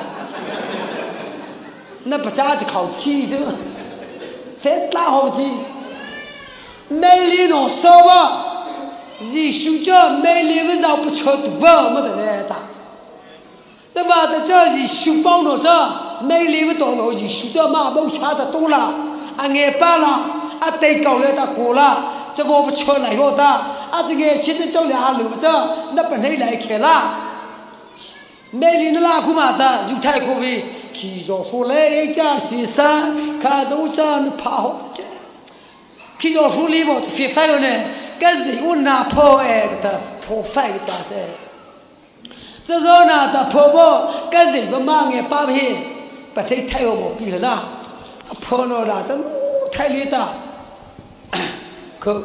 那不咋子考起这，反打好不进，美丽弄少吧，艺术家美丽不绕不吃毒啊，没得来打，这把这艺术包了这美丽不到了，艺术家嘛没差的多了，啊眼巴了，啊对高了的过了，这我不吃来我的。这个现在找俩路子，那本来来开了，美丽的拉库马的犹太国位，骑着出来一家先生，看着我这那跑好的，骑着出来我非反了呢，跟着我拿跑哎的跑反的架势，这时候呢他跑跑跟着我忙哎把皮，把他太好我比了啦，跑了啦，这太累的，可。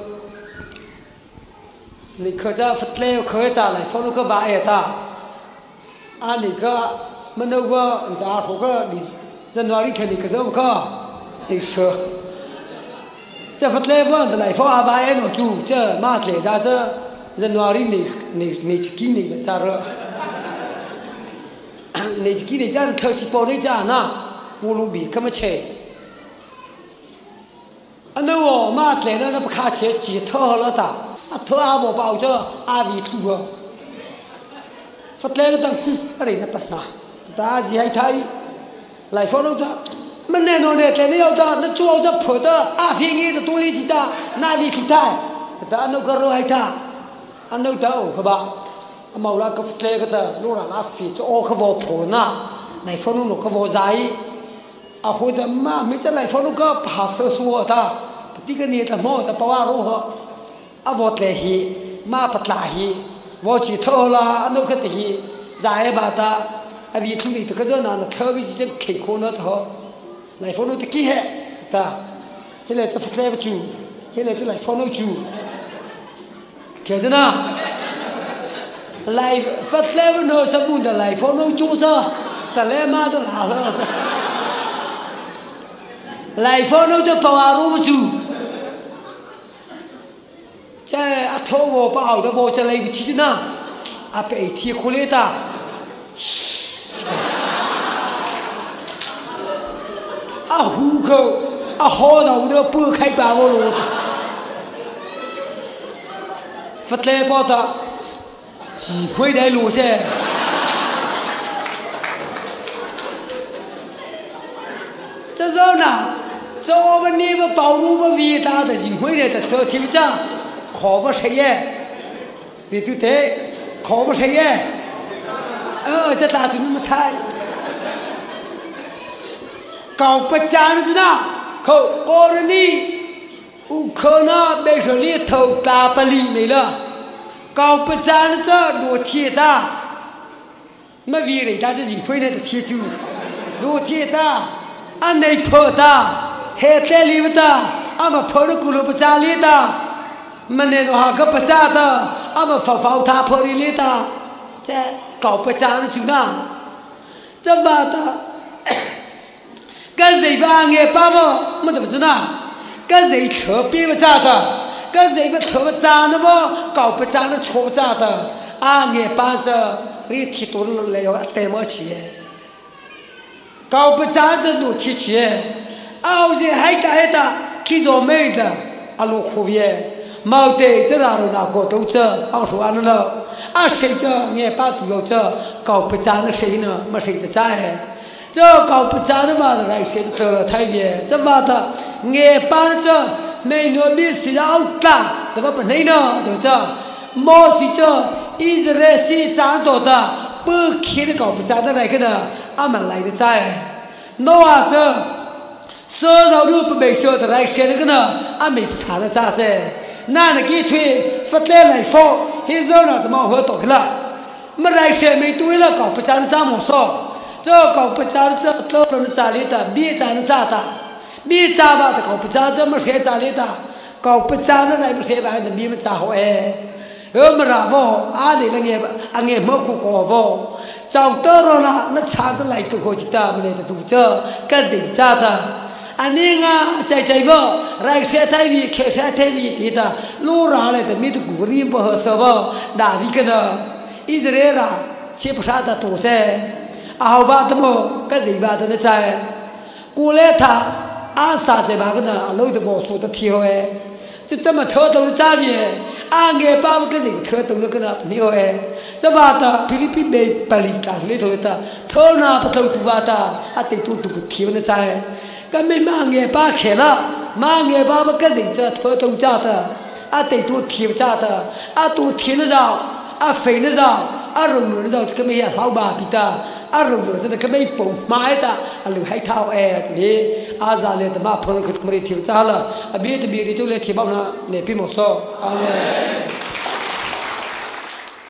你可这发来可以打来，放那个瓦也打，啊你个没那个打头个你在哪里看你可这么看？你说这发来放的来放阿瓦也弄住，这马来啥这在哪里你去你个咋了？你去你家特殊包的家那葫芦米怎么吃？啊那我马来那不卡钱几套了打。拖阿伯包着阿维土个，发来个灯，อะไรนะปัญหาตาจีให้ไทยหลายคนเราจะมันแน่นอนเนี่ยแต่เนี่ยเราจะนั่นชัวร์จะเปิดอาฟิงี้ตัวนี้จีตาหน้าดีทุกท่ายแต่อันนั้นก็รู้ให้ท่าอันนั้นเท่าเขาบอกมาอุลาก็ฟัดเลยก็แต่รู้ละลาฟีจะโอ้เขาบอกผลนะในคนนู้นเขาบอกใจอาคุยแต่มาไม่ใช่หลายคนนู้นก็ภาษาสัวท่าปฏิกิริยาแต่หม้อแต่ปวารู้เหรออวดเลยฮีมาปัตลาฮีวอจิทอลาอันนู้นก็ตีฮีใจบาตาอวิทุลีตก็จะนั่นเธอวิจิตรเขยคนนั้นเถอะหลายคนนู้นตะกี้เหรอตาเฮ้ยเลยจะฟัดเลยไปจูเฮ้ยเลยจะหลายคนนู้นจูเกี่ยวนะหลายฟัดเลยมันเหรอสมุนแต่หลายคนนู้นจูซะแต่เล่มาจะหลาแล้วซะหลายคนนู้นจะปวารู้ไปจู这阿头我不好的我这来不及呢，阿白天回来的，阿虎口阿好头的拨开把我罗子，发来报道， 几块的路噻。这时候呢，这个你们暴露个伟大的机会的，这听讲，考不谁耶？对对对，考不谁耶？这大就那么太，搞不讲的呢，考高了你，我可能没说里头大不里没了，搞不讲的这落铁大，没为了大这机会的铁柱，落铁大。俺那破的，还带里的，俺们破的咕噜不扎里的，没那种哈个不扎的，俺们放他破里的，这搞不扎的就那，怎么的？跟谁把俺爸爸没得不知道，跟谁特别不扎的，跟谁个特别扎的不搞不扎的错不扎的，俺爸这你提多了来要带么去？搞不扎的都提起，好些还带的，去做美的，路苦耶，冇得这哪路哪个都这，说完了，谁这俺爸都要这，搞不扎的谁呢？没谁的在，这搞不扎的嘛，来谁得了太远，这嘛的，俺爸这没那没事要干，对吧？不能呢，对不对？没事这一直在西长多的。不看的搞不扎的来个呢，俺们来的在，那这收入都不没晓得来些那个呢，俺没看的咋噻？那你给吹发来来放，现在呢他妈好多了，没来些没对了，搞不扎的咋么说？这搞不扎的这到了咋里的？没扎的咋的？没扎吧？这搞不扎这么些咋里的？搞不扎的来不些吧？这没么扎好哎。没啥不，俺没过过不，找到了那差的来都可以的，没得多着，跟人家的，你在不，来些台币，开些台币的，路上来的没得鼓励不合适不，哪里个呢？一直来了，吃不啥的多噻，好吧的么，跟人家的那在，过来他，啥子嘛个呢？路的我说的挺好哎。这么特动的咋的？俺爸爸跟人特动的个呢，没有哎。这把的菲律宾没不理他里头的，头那不头读啊的，得读提问的咋？跟没俺爸开了，俺爸爸跟人这特动咋的？得读提咋的？读提了着，飞了着，容了着，这个没好吧比的。容了这个没不买的，路还掏哎，你咋来的嘛？朋友可没提咋了？别的就来提包呢，那并没说，阿门。